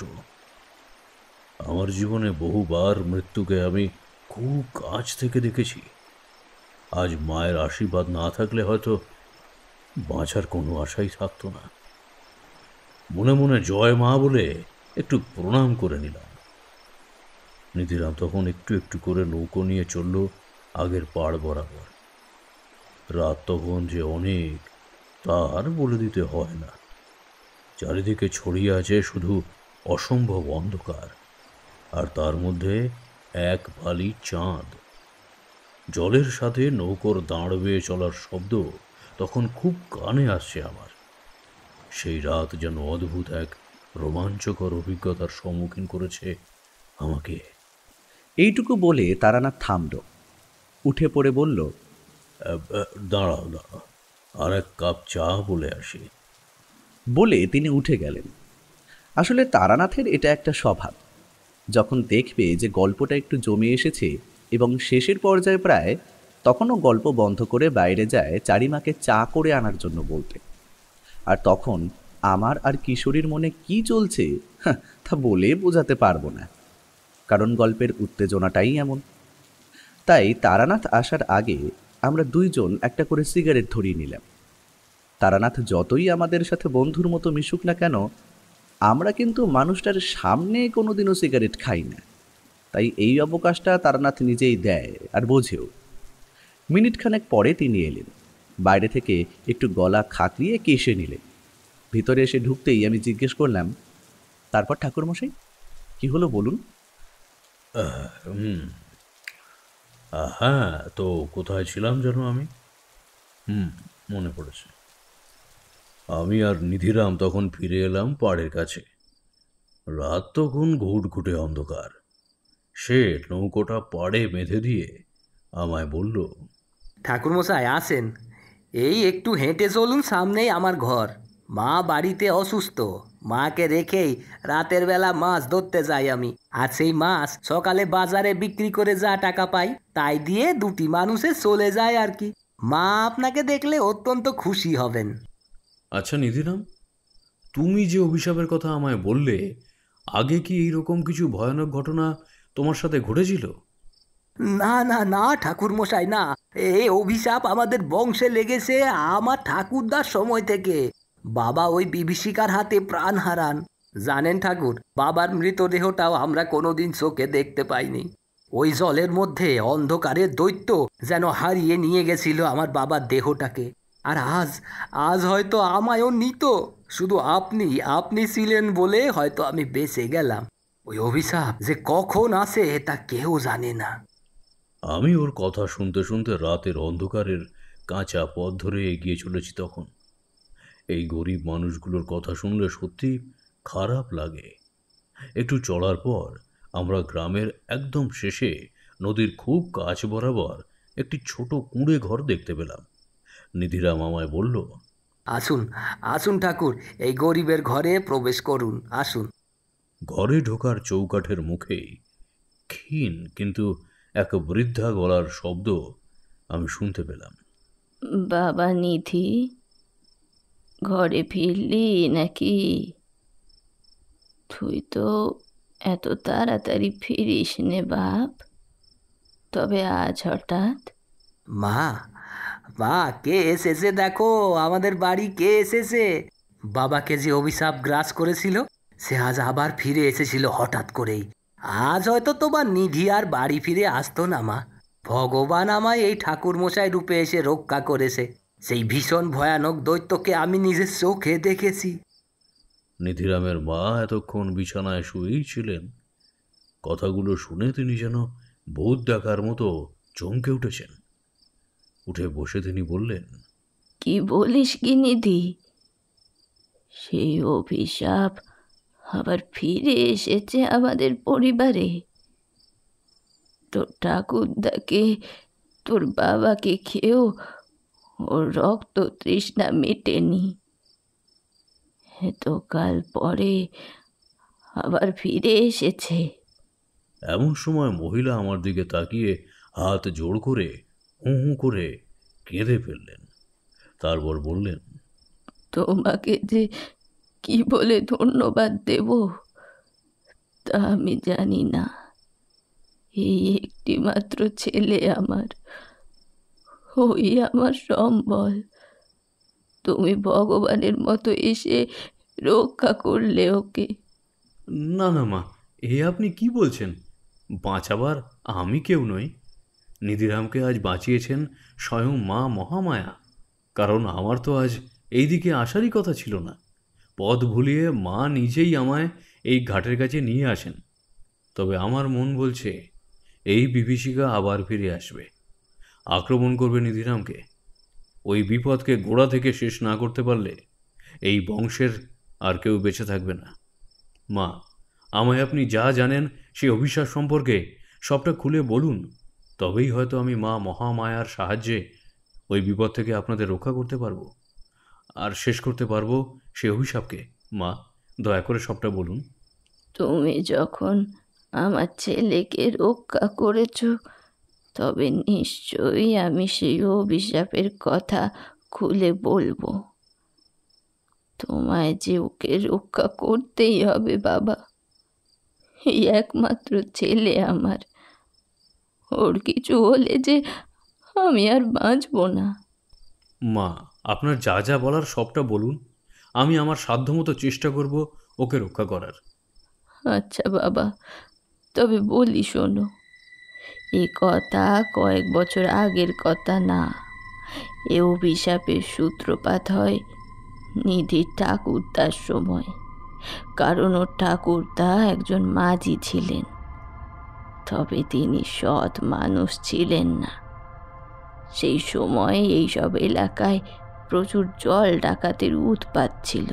আমার জীবনে বহুবার মৃত্যুকে আমি খুব কাছ থেকে দেখেছি। আজ মায়ের আশীর্বাদ না থাকলে হয়তো বাঁচার কোনো আশাই থাকতো না। মনে মনে জয় মা বলে একটু প্রণাম করে নিলাম। নিধিরাম তখন একটু একটু করে নৌকো নিয়ে চলল আগের পাড় বরাবর। রাত তখন যে অনেক তার বলে দিতে হয় না। চারিদিকে ছড়িয়ে আছে শুধু অসম্ভব অন্ধকার, আর তার মধ্যে এক ভালি চাঁদ। জলের সাথে নৌকোর দাঁড় বেয়ে চলার শব্দ তখন খুব কানে আসছে আমার। সেই রাত যেন অদ্ভুত এক রোমাঞ্চকর অভিজ্ঞতার সম্মুখীন করেছে আমাকে। এইটুকু বলে তারানাথ থামল, উঠে পড়ে বলল, দাঁড়াও দাঁড়াও, আর এক কাপ চা বলে আসি। বলে তিনি উঠে গেলেন। আসলে তারানাথের এটা একটা স্বভাব। যখন দেখবে যে গল্পটা একটু জমে এসেছে এবং শেষের পর্যায়ে প্রায়, তখনও গল্প বন্ধ করে বাইরে যায় চারিমাকে চা করে আনার জন্য বলতে। আর তখন আমার আর কিশোরীর মনে কি চলছে তা বলে বোঝাতে পারবো না, কারণ গল্পের উত্তেজনাটাই এমন। তাই তারানাথ আসার আগে আমরা দুইজন একটা করে সিগারেট ধরিয়ে নিলাম। তারানাথ যতই আমাদের সাথে বন্ধুর মতো মিশুক না কেন, আমরা কিন্তু মানুষটার সামনে কোনোদিনও সিগারেট খাই না। তাই এই অবকাশটা তারানাথ নিজেই দেয় আর বোঝেও। মিনিট খানেক পরে তিনি এলেন। বাইরে থেকে একটু গলা খাকলিয়ে কেশে নিলেন। ভিতরে এসে ঢুকতেই আমি জিজ্ঞেস করলাম, তারপর ঠাকুরমশাই কি হলো বলুন? হ্যাঁ, তো কোথায় ছিলাম যেন আমি? মনে পড়েছে। আমি আর নিধিরাম তখন ফিরে এলাম পাড়ের কাছে। রাত তখন ঘুটঘুটে অন্ধকার। সে নৌকোটা পাড়ে বেঁধে দিয়ে আমায় বলল, ঠাকুরমশাই আসেন, এই একটু হেঁটে চলুন, সামনেই আমার ঘর। মা বাড়িতে অসুস্থ, মাকে রেখেই রাতের বেলা মাছ ধরতে যাই আমি। আর সেই মাছ সকালে বাজারে বিক্রি করে যা টাকা পাই তাই দিয়ে দুটি মানুষে চলে যায় আর কি। মা আপনাকে দেখলে অত্যন্ত খুশি হবেন। আচ্ছা নিধিরাম, তুমি যে অভিশাপের কথা আমায় বললে, আগে কি এইরকম কিছু ভয়ানক ঘটনা তোমার সাথে ঘটেছিল? না না না ঠাকুর মশাই না, এই অভিশাপ আমাদের বংশে লেগেছে আমার ঠাকুরদার সময় থেকে। বাবা ওই বিভীষিকার হাতে প্রাণ হারান। জানেন ঠাকুর, বাবার মৃতদেহটাও আমরা কোনোদিন চোখে দেখতে পাইনি। ওই জলের মধ্যে অন্ধকারের দৈত্য যেন হারিয়ে নিয়ে গেছিল আমার বাবার দেহটাকে। আর আজ হয়তো আমায়ও নিত, শুধু আপনি ছিলেন বলে হয়তো আমি বেঁচে গেলাম। ওই অভিশাপ যে কখন আসে তা কেউ জানে না। আমি ওর কথা শুনতে শুনতে রাতের অন্ধকারের কাঁচা পথ ধরে এগিয়ে চলেছি। তখন এই গরিব মানুষগুলোর কথা শুনলে সত্যি খারাপ লাগে। একটু চলার পর আমরা গ্রামের একদম শেষে নদীর খুব কাছ বরাবর একটি ছোট কুঁড়ে ঘর দেখতে পেলাম। নিধিরাম আমায় বলল, আসুন আসুন ঠাকুর, এই গরিবের ঘরে প্রবেশ করুন, আসুন। ঘরে ঢোকার চৌকাঠের মুখেই ক্ষীণ কিন্তু এক বৃদ্ধা গলার শব্দ আমি শুনতে পেলাম। বাবা নিধি, ঘরে ফিরলি নাকি? তুই তো এত তাড়াতাড়ি ফিরিস নে বাপ, তবে আজ হঠাৎ? মা কে এসেছে দেখো, আমাদের বাড়ি কে এসেছে। বাবাকে যে অভিশাপ গ্রাস করেছিল সে আজ আবার ফিরে এসেছিল হঠাৎ করেই। আজ হয়তো তোমার নিধি আর বাড়ি ফিরে আসতো না মা। ভগবান আমায় এই ঠাকুর মশাই রূপে এসে রক্ষা করেছে। সেই ভীষণ ভয়ানক দৈত্যকে আমি নিজের চোখে দেখেছি। নিধিরামের মা এতক্ষণ বিছানায় শুয়েই ছিলেন। কথাগুলো শুনে তিনি যেন ভূত দেখার মতো চমকে উঠেছেন। উঠে বসে তিনি বললেন, কি বলিস কি নিধি? সেই অভিশাপ আবার ফিরে এসেছে আমাদের পরিবারে? তোর ঠাকুরদাকে, তোর বাবাকে খেয়েও ওর রক্ত তৃষ্ণা মেটেনি, এতকাল পরে আবার ফিরে এসেছে। এমন সময় মহিলা আমার দিকে তাকিয়ে হাত জোড় করে হু হু করে কেঁদে ফেললেন। তারপর বললেন, তোমাকে যে কি বলে ধন্যবাদ দেব তা আমি জানি না। এই একটি মাত্র ছেলে আমার, ওই আমার সম্বল। তুমি ভগবানের মতো এসে রক্ষা করলে ওকে। না না মা, এ আপনি কি বলছেন? বাঁচাবার আমি কেউ নই। নিধিরামকে আজ বাঁচিয়েছেন স্বয়ং মা মহামায়া। কারণ আমার তো আজ এই দিকে আসারই কথা ছিল না। পথ ভুলিয়ে মা নিজেই আমায় এই ঘাটের কাছে নিয়ে আসেন। তবে আমার মন বলছে এই বিভীষিকা আবার ফিরে আসবে, আক্রমণ করবে নিধিরামকে। ওই বিপদকে গোড়া থেকে শেষ না করতে পারলে এই বংশের আর কেউ বেঁচে থাকবে না। মা, আমায় আপনি যা জানেন সেই অভিশাপ সম্পর্কে সবটা খুলে বলুন, তবেই হয়তো আমি মা মহামায়ার সাহায্যে ওই বিপদ থেকে আপনাদের রক্ষা করতে পারবো আর শেষ করতে পারবো সেই অভিশাপকে। মা, দয়া করে সবটা বলুন। তুমি যখন আমার ছেলেকে রক্ষা করেছ, তবে নিশ্চয়ই আমি সেই অভিশাপের কথা খুলে বলবো। তোমায় যে ওকে রক্ষা করতেই হবে বাবা। এই একমাত্র ছেলে আমার, ওর কিছু হলে যে আমি আর বাঁচবো না। মা, আপনার যা যা বলার সবটা বলুন, আমি আমার সাধ্যমতো চেষ্টা করব ওকে রক্ষা করার। আচ্ছা বাবা, তবে বলি শোনো, এ কথা কয়েক বছর আগের কথা না। এ অভিশাপের সূত্রপাত হয় নিধির ঠাকুরদার সময়। কারণ ওর ঠাকুরদা একজন মাঝি ছিলেন, তবে তিনি সৎ মানুষ ছিলেন না। সেই সময় এইসব এলাকায় প্রচুর জল ডাকাতের উৎপাত ছিল,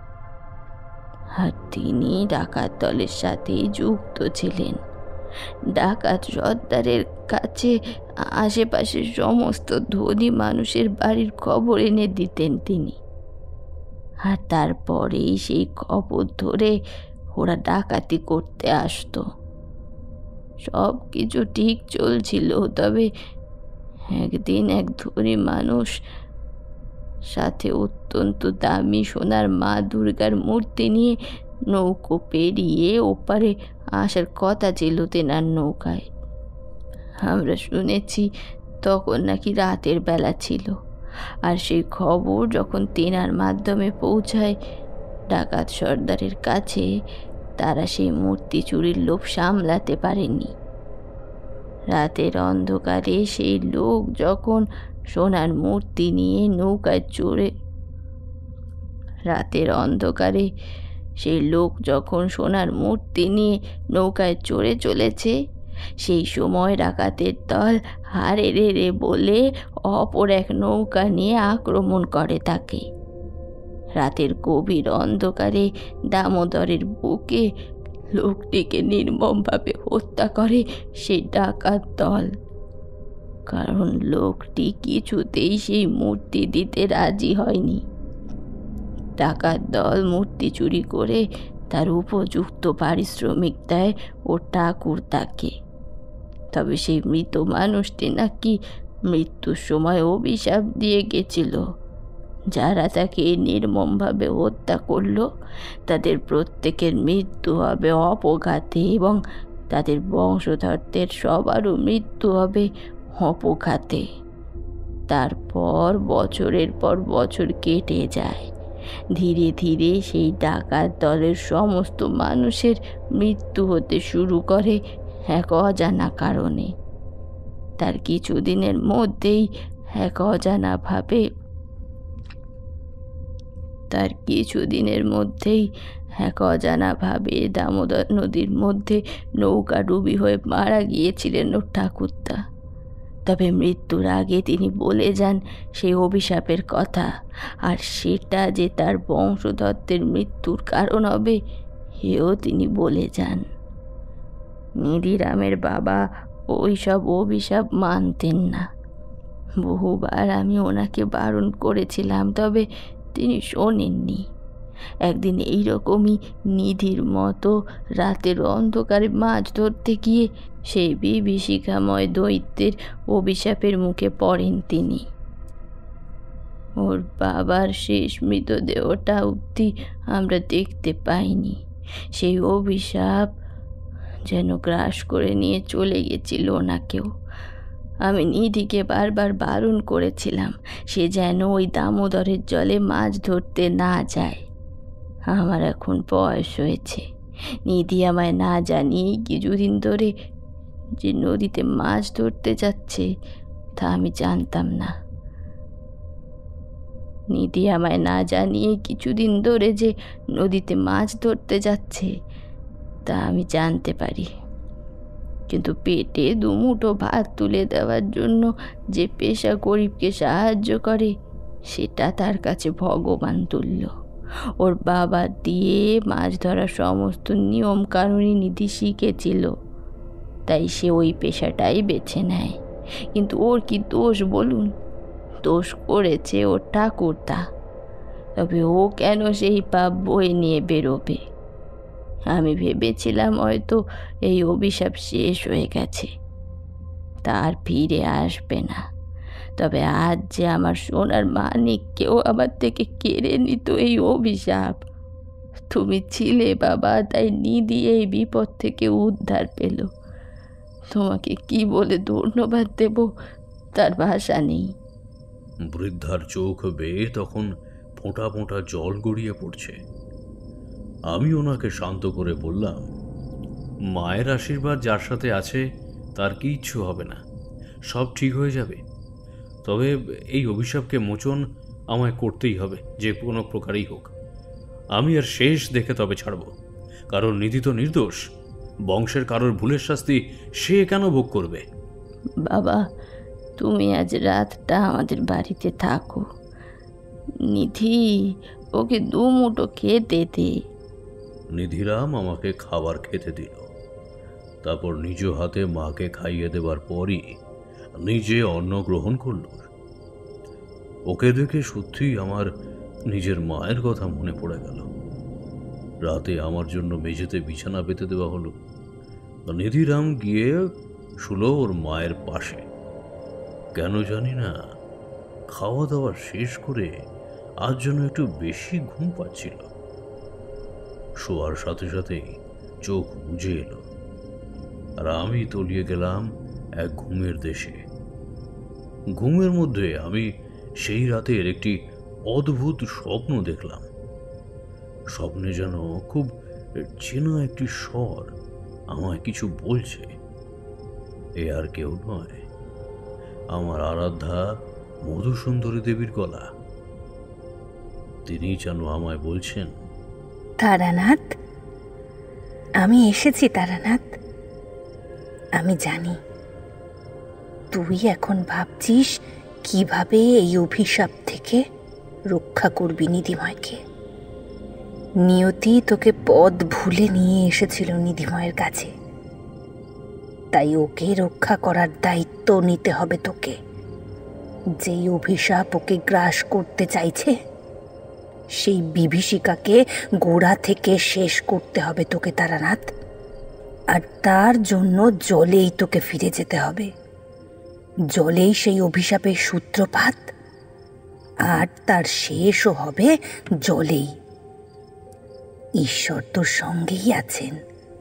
আর তিনি ডাকাত দলের সাথেই যুক্ত ছিলেন। ডাকাত সর্দারের কাছে আশেপাশের সমস্ত ধনী মানুষের বাড়ির খবর এনে দিতেন তিনি, আর তারপরেই সেই খবর ধরে ওরা ডাকাতি করতে আসতো। সব কিছু ঠিক চলছিল, তবে একদিন এক ধনী মানুষ সাথে অত্যন্ত দামি সোনার মা দুর্গার মূর্তি নিয়ে নৌকো পেরিয়ে ওপারে আসার কথা ছিল তেনার নৌকায়। আমরা শুনেছি তখন নাকি রাতের বেলা ছিল, আর সেই খবর যখন তেনার মাধ্যমে পৌঁছায় ডাকাত সর্দারের কাছে, তারা সেই মূর্তি চুরির লোভ সামলাতে পারেনি। রাতের অন্ধকারে সেই লোক যখন সোনার মূর্তি নিয়ে নৌকায় চড়ে রাতের অন্ধকারে সেই লোক যখন সোনার মূর্তি নিয়ে নৌকায় চড়ে চলেছে, সেই সময় ডাকাতের দল হারে রে রে বলে অপর এক নৌকা নিয়ে আক্রমণ করে তাকে। রাতের গভীর অন্ধকারে দামোদরের বুকে লোকটিকে নির্মমভাবে হত্যা করে সেই ডাকাত দল, কারণ লোকটি কিছুতেই সেই মূর্তি দিতে রাজি হয়নি। ডাকাত দল মূর্তি চুরি করে তার উপযুক্ত পারিশ্রমিক দেয় ও ঠাকুর তাকে। তবে সেই মৃত মানুষটি নাকি মৃত্যুর সময় অভিশাপ দিয়ে গেছিল, যারা তাকে নির্মমভাবে হত্যা করলো তাদের প্রত্যেকের মৃত্যু হবে অপঘাতে, এবং তাদের বংশধরদের সবারও মৃত্যু হবে অপঘাতে। তারপর বছরের পর বছর কেটে যায়। ধীরে ধীরে সেই ডাকাত দলের সমস্ত মানুষের মৃত্যু হতে শুরু করে এক অজানা কারণে। তার কিছুদিনের মধ্যেই এক অজানাভাবে দামোদর নদীর মধ্যে নৌকা ডুবি হয়ে মারা গিয়েছিলেন ওর ঠাকুরদা। তবে মৃত্যুর আগে তিনি বলে যান সেই অভিশাপের কথা, আর সেটা যে তার বংশধরদের মৃত্যুর কারণ হবে এও তিনি বলে যান। নিধিরামের বাবা ওই সব অভিশাপ মানতেন না। বহুবার আমি ওনাকে বারণ করেছিলাম, তবে তিনি শোনেননি। একদিন এইরকমই নিধির মতো রাতের অন্ধকারে মাছ ধরতে গিয়ে সেই বিভীষিকাময় দৈত্যের অভিশাপের মুখে পড়েন তিনি। ওর বাবার শেষ মৃতদেহটা অবধি আমরা দেখতে পাইনি। সেই অভিশাপ যেন গ্রাস করে নিয়ে চলে গেছিল ওনাকেও। আমি নিধিকে বারবার বারণ করেছিলাম সে যেন ওই দামোদরের জলে মাছ ধরতে না যায়। আমার এখন বয়স হয়েছে। নিধি আমায় না জানিয়েই কিছুদিন ধরে যে নদীতে মাছ ধরতে যাচ্ছে তা আমি জানতাম না। নিধি আমায় না জানিয়ে কিছুদিন ধরে যে নদীতে মাছ ধরতে যাচ্ছে তা আমি জানতে পারি, কিন্তু পেটে দুমুঠো ভাত তুলে দেওয়ার জন্য যে পেশা গরিবকে সাহায্য করে সেটা তার কাছে ভগবান তুল্য। ওর বাবা দিয়ে মাছ ধরার সমস্ত নিয়ম কানুনই নিধি শিখেছিল, তাই সে ওই পেশাটাই বেছে নেয়। কিন্তু ওর কি দোষ বলুন? দোষ করেছে ওর ঠাকুরদা, তবে ও কেন সেই পাপ বয়ে নিয়ে বেরোবে? আমি ভেবেছিলাম হয়তো এই অভিশাপ শেষ হয়ে গেছে, তার ফিরে আসবে না। তবে আজ যে আমার সোনার মানিককেও আমার থেকে কেড়ে নিত এই অভিশাপ। তুমি ছিলে বাবা, তাই নিধি এই বিপদ থেকে উদ্ধার পেল। তোমাকে কি বলে ধন্যবাদ দেব তার ভাষা নেই। বৃদ্ধার চোখ বেয়ে তখন ফোঁটা ফোঁটা জল গড়িয়ে পড়ছে। আমি ওনাকে শান্ত করে বললাম, মায়ের আশীর্বাদ যার সাথে আছে তার কিচ্ছু হবে না, সব ঠিক হয়ে যাবে। তবে এই অভিশাপকে মোচন আমায় করতেই হবে, যে কোনো প্রকারেই হোক। আমি আর শেষ দেখে তবে ছাড়ব, কারণ নিধি তো নির্দোষ। বংশের কারোর ভুলের শাস্তি সে কেন ভোগ করবে? বাবা, তুমি আজ রাতটা আমাদের বাড়িতে থাকো। নিধি, ওকে দুমুঠো খেতে দে। নিধিরাম আমাকে খাবার খেতে দিল, তারপর নিজ হাতে মাকে খাইয়ে দেবার পরই নিজে অন্ন গ্রহণ করল। ওকে দেখে সত্যিই আমার নিজের মায়ের কথা মনে পড়ে গেল। রাতে আমার জন্য মেঝেতে বিছানা পেতে দেওয়া হলো। নিধিরাম গিয়ে শুলো ওর মায়ের পাশে। কেন জানি না, খাওয়া দাওয়া শেষ করে আজ যেন একটু বেশি ঘুম পাচ্ছিল। শোয়ার সাথে সাথেই চোখ বুজে এলো, আর আমি তলিয়ে গেলাম এক ঘুমের দেশে। ঘুমের মধ্যে আমি সেই রাতের একটি অদ্ভুত স্বপ্ন দেখলাম। স্বপ্নে যেন খুব চেনা একটি স্বর আমায় কিছু বলছে। এ আর কেউ নয়, আমার আরাধ্যা মধুসুন্দরী দেবীর গলা। তিনি যেন আমায় বলছেন, তারানাথ, আমি এসেছি তারানাথ। আমি জানি তুই এখন ভাবছিস কিভাবে এই অভিশাপ থেকে রক্ষা করবি নিধিময়কে। নিয়তি তোকে পথ ভুলে নিয়ে এসেছিল নিধিময়ের কাছে, তাই ওকে রক্ষা করার দায়িত্ব নিতে হবে তোকে। যেই অভিশাপ ওকে গ্রাস করতে চাইছে, সেই বিভীষিকাকে গোড়া থেকে শেষ করতে হবে তোকে তারানাথ। আর তার জন্য জলেই তোকে ফিরে যেতে হবে। জলেই সেই অভিশাপের সূত্রপাত, আর তার শেষও হবে জলেই। ঈশ্বর তোর সঙ্গেই আছেন।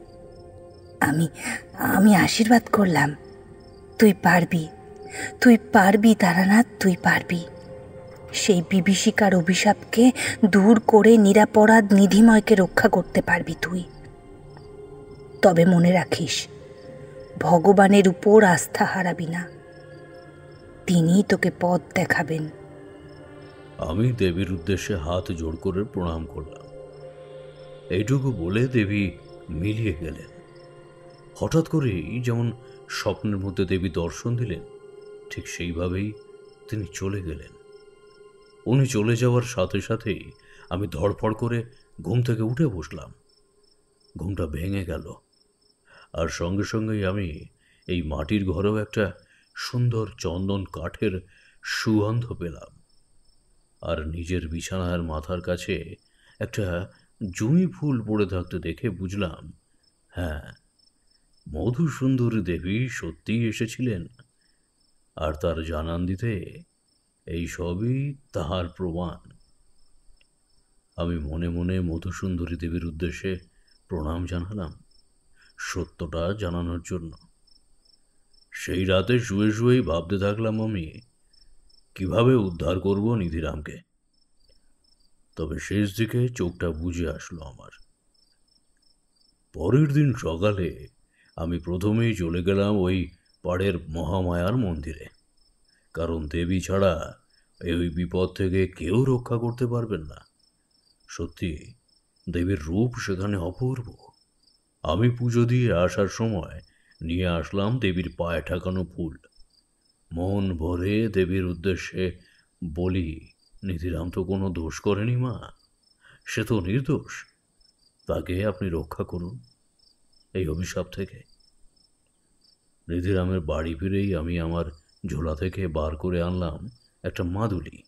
আমি আশীর্বাদ করলাম, তুই পারবি, তুই পারবি তারানাথ, তুই পারবি। সেই বিভীষিকার অভিশাপকে দূর করে নিরাপরাধ নিধিময়কে রক্ষা করতে পারবি তুই। তবে মনে রাখিস, ভগবানের উপর আস্থা হারাবি না, তিনিই তোকে পথ দেখাবেন। আমি দেবীর উদ্দেশ্যে হাত জোড় করে প্রণাম করলাম। এইটুকু বলে দেবী মিলিয়ে গেলেন। হঠাৎ করেই যেমন স্বপ্নের মধ্যে দেবী দর্শন দিলেন, ঠিক সেইভাবেই তিনি চলে গেলেন। উনি চলে যাওয়ার সাথে সাথেই আমি ধড়ফড় করে ঘুম থেকে উঠে বসলাম। ঘুমটা ভেঙে গেল, আর সঙ্গে সঙ্গেই আমি এই মাটির ঘরেও একটা সুন্দর চন্দন কাঠের সুগন্ধ পেলাম। আর নিজের বিছানার মাথার কাছে একটা জুঁই ফুল পড়ে থাকতে দেখে বুঝলাম, হ্যাঁ, মধুসুন্দরী দেবী সত্যিই এসেছিলেন, আর তার জানান দিতে এই সবই তাহার প্রমাণ। আমি মনে মনে মধুসুন্দরী দেবীর উদ্দেশ্যে প্রণাম জানালাম, সত্যটা জানানোর জন্য। সেই রাতে শুয়ে শুয়েই ভাবতে থাকলাম আমি কিভাবে উদ্ধার করব নিধিরামকে। তবে শেষ দিকে চোখটা বুজে আসলো আমার। পরের দিন সকালে আমি প্রথমেই চলে গেলাম ওই পাড়ের মহামায়ার মন্দিরে, কারণ দেবী ছাড়া এই বিপদ থেকে কেউ রক্ষা করতে পারবেন না। সত্যি দেবীর রূপ সেখানে অপূর্ব। আমি পুজো দিয়ে আসার সময় নিয়ে আসলাম দেবীর পায়ে ঠেকানো ফুল। মন ভরে দেবীর উদ্দেশ্যে বলি, নিধিরাম তো কোনো দোষ করেনি মা, সে তো নির্দোষ, তাকে আপনি রক্ষা করুন এই অভিশাপ থেকে। নিধিরামের বাড়ি ফিরেই আমি আমার ঝোলা থেকে বার করে আনলাম একটা মাদুলি।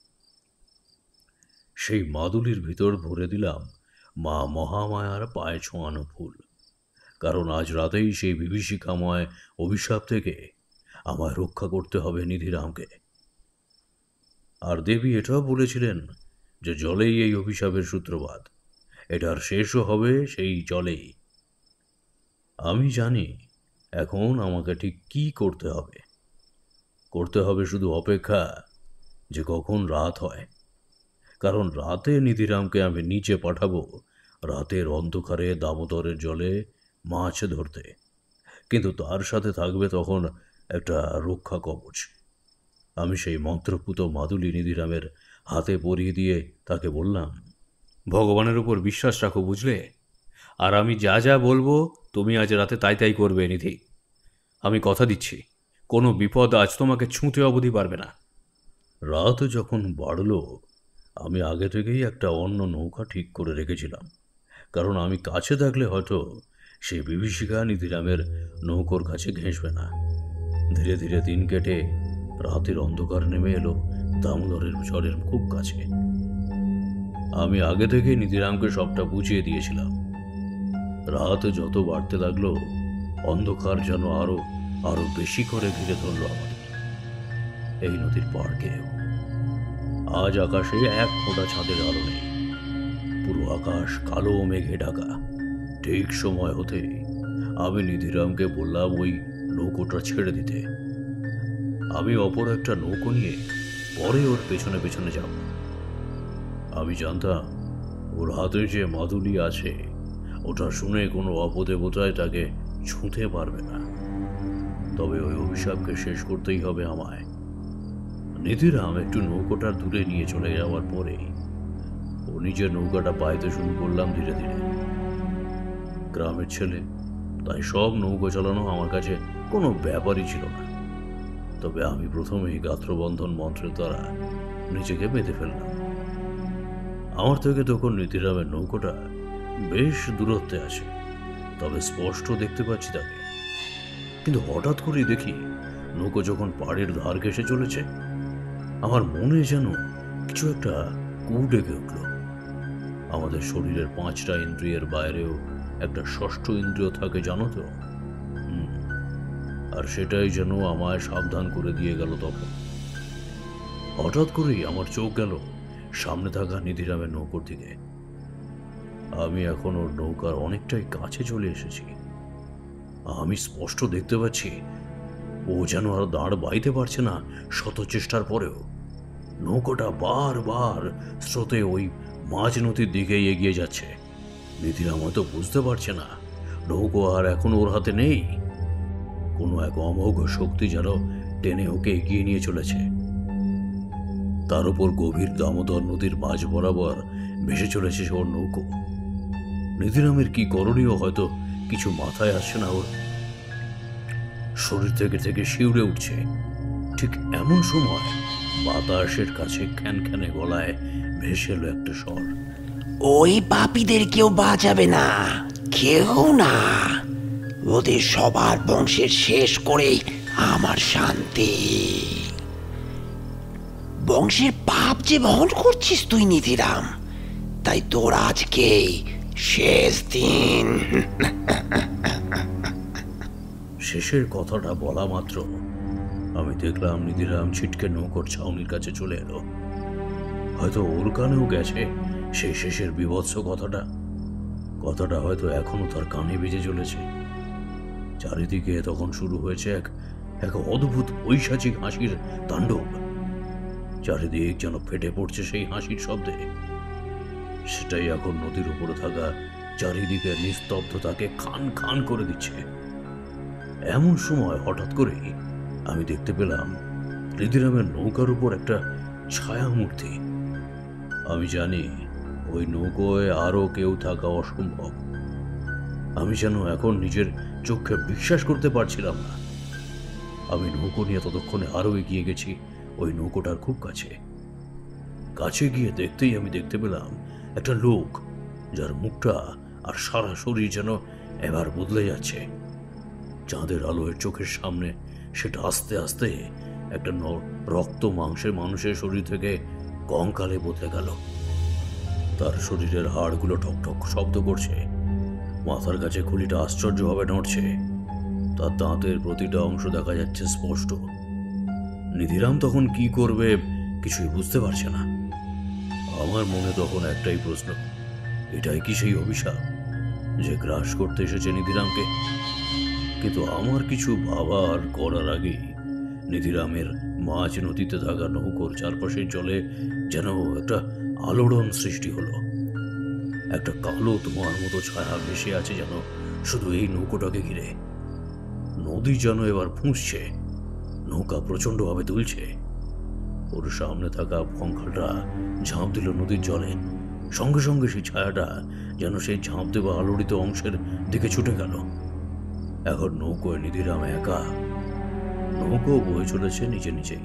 সেই মাদুলির ভিতর ভরে দিলাম মা মহামায়ার পায়ে ছোঁয়ানো ফুল, কারণ আজ রাতেই সেই বিভীষিকাময় অভিশাপ থেকে আমায় রক্ষা করতে হবে নিধিরামকে। আর দেবী এটাও বলেছিলেন যে জলেই এই অভিশাপের সূত্রপাত, এটার শেষও হবে সেই জলেই। আমি জানি এখন আমাকে ঠিক কি করতে হবে। করতে হবে শুধু অপেক্ষা যে কখন রাত হয়, কারণ রাতে নিধিরামকে আমি নিচে পাঠাবো রাতের অন্ধকারে দামোদরের জলে মাছ ধরতে, কিন্তু তার সাথে থাকবে তখন একটা রক্ষা কবচ। আমি সেই মন্ত্রপুত মাদুলি নিধিরামের হাতে পরিয়ে দিয়ে তাকে বললাম, ভগবানের উপর বিশ্বাস রাখো, বুঝলে? আর আমি যা যা বলবো তুমি আজ রাতে তাই তাই করবে নিধি। আমি কথা দিচ্ছি, কোনো বিপদ আজ তোমাকে ছুঁতে অবধি পারবে না। রাত যখন বাড়ল, আমি আগে থেকেই একটা অন্য নৌকা ঠিক করে রেখেছিলাম, কারণ আমি কাছে থাকলে হয়তো সেই বিভীষিকা নিধিরামের নৌকোর কাছে ঘেঁষবে না। ধীরে ধীরে দিন কেটে রাতের অন্ধকার নেমে এলো দামোদরের জলের খুব কাছে। আমি আগে থেকে নিধিরামকে সবটা বুঝিয়ে দিয়েছিলাম। রাত যত বাড়তে লাগলো, অন্ধকার যেন আরো আরো বেশি করে ঘিরে ধরল আমাদের এই নদীর পাড়কেও। আজ আকাশে এক ফোঁটা ছাদের আলো নেই, পুরো আকাশ কালো মেঘে ঢাকা। ঠিক সময় হতে আমি নিধিরামকে বললাম ওই নৌকোটা ছেড়ে দিতে। আমি অপর একটা নৌকো নিয়ে পরে ওর পেছনে পেছনে যাব। আমি জানতাম ওর হাতে যে মাদুলি আছে ওটা শুনে কোনো অপদেবতায় তাকে ছুঁতে পারবে না। তবে ওই অভিশাপকে শেষ করতেই হবে আমায়। নিধিরাম একটু নৌকোটা দূরে নিয়ে চলে যাওয়ার পরেই ও নিজের নৌকাটা বাইতে শুরু করলাম ধীরে ধীরে। গ্রামের ছেলে, তাই সব নৌকো চালানো আমার কাছে কোনো ব্যাপারই ছিল না। তবে আমি প্রথমেই গাত্রবন্ধন মন্ত্রের দ্বারা নিজেকে বেঁধে ফেললাম। আমার থেকে তখন নিধিরামের নৌকোটা বেশ দূরত্বে আছে, তবে স্পষ্ট দেখতে পাচ্ছি তাকে। কিন্তু হঠাৎ করেই দেখি নৌকো যখন পাড়ের ধার ঘেঁষে চলেছে, আমার মনে যেন কিছু একটা কু ডেকে উঠল। আমাদের শরীরের 5টা ইন্দ্রিয়ের বাইরেও একটা 6ষ্ঠ ইন্দ্রিয় থাকে, জানো তো? আর সেটাই যেন আমায় সাবধান করে দিয়ে গেল। তখন হঠাৎ করেই আমার চোখ গেল সামনে থাকা নিধিরামের নৌকোর দিকে। আমি এখন ওর নৌকার অনেকটাই কাছে চলে এসেছি। আমি স্পষ্ট দেখতে পাচ্ছি ও যেন আর দাঁড় বাইতে পারছে না শত চেষ্টার পরেও। নৌকোটা বারবার স্রোতে ওই মাঝ নদীর দিকেই এগিয়ে যাচ্ছে। নিধিরাম হয়তো বুঝতে পারছে না নৌকো আর এখন ওর হাতে নেই। কোনো এক অমোঘ শক্তি যেন টেনে ওকে এগিয়ে নিয়ে চলেছে। তার উপর গভীর দামোদর নদীর মাঝ বরাবর ভেসে চলেছে ওর নৌকো। নিধিরামের কি করণীয় হয়তো কিছু মাথায় আসছে না ওর। শরীর থেকে থেকে শিউরে উঠছে। ঠিক এমন সময় বাতাসের কাছে খ্যানখ্যানে গলায় ভেসে এলো একটা স্বর। ওই পাপীদের কেউ বাঁচাবে না, কেউ না। ওদের সবার বংশের শেষ করেই আমার শান্তি। বংশের পাপ যে বহন করছিস তুই নিধিরাম, তাই তোর আজকেই শেষ দিন। শেষের কথাটা বলা মাত্র আমি দেখলাম নিধিরাম ছিটকে নৌকোর ছাউনির কাছে চলে এলো। হয়তো ওর কানেও গেছে সেই শেষের বিভৎস কথাটা হয়তো এখনো তার কানে বেজে চলেছে। চারিদিকে তখন শুরু হয়েছে এক অদ্ভুত পৈশাচিক হাসির তাণ্ডব। চারিদিক যেন ফেটে পড়ছে সেই হাসির শব্দে। সেটাই এখন নদীর উপরে থাকা চারিদিকে নিস্তব্ধতাকে খান খান করে দিচ্ছে। এমন সময় হঠাৎ করেই আমি দেখতে পেলাম নিধিরামের নৌকার উপর একটা ছায়া মূর্তি। আমি জানি ওই নৌকোয় আরো কেউ থাকা অসম্ভব। আমি যেন এখন নিজের চোখে বিশ্বাস করতে পারছিলাম না। আমি নৌকো নিয়ে ততক্ষণে আরো এগিয়ে গেছি ওই নৌকোটার খুব কাছে গিয়ে দেখতেই আমি দেখতে পেলাম একটা লোক, যার মুখটা আর সারা শরীর যেন এবার বদলে যাচ্ছে। চাঁদের আলোয় চোখের সামনে সেটা আস্তে আস্তে একটা রক্ত মাংসের মানুষের শরীর থেকে কঙ্কালে বদলে গেল। তার শরীরের হাড়গুলো ঠকঠক শব্দ করছে, মাথার কাছে খুলিটা আশ্চর্যভাবে নড়ছে, তার দাঁতের প্রতিটা অংশ দেখা যাচ্ছে স্পষ্ট। নিধিরাম তখন কি করবে কিছুই বুঝতে পারছে না। আমার মনে তখন একটাই প্রশ্ন, এটাই কি সেই অভিশাপ যে গ্রাস করতে এসেছে নিধিরামকে? কিন্তু আমার কিছু ভাবার করার আগেই নিধিরামের মাঝ নদীতে থাকা নৌকোর চারপাশের জলে যেন একটা আলোড়ন সৃষ্টি হলো। একটা কালো ধোঁয়ার মতো ছায়া ভেসে আছে যেন শুধু এই নৌকোটাকে ঘিরে। নদী যেন এবার ফুঁসছে, নৌকা প্রচন্ডভাবে দুলছে। ওর সামনে থাকা কঙ্কালটা ঝাঁপ দিল নদীর জলে। সঙ্গে সঙ্গে সেই ছায়াটা যেন সেই ঝাঁপ দেওয়া আলোড়িত অংশের দিকে ছুটে গেল। এখন নৌকোয় নিধিরাম একা, নৌকো বয়ে চলেছে নিজে নিজেই।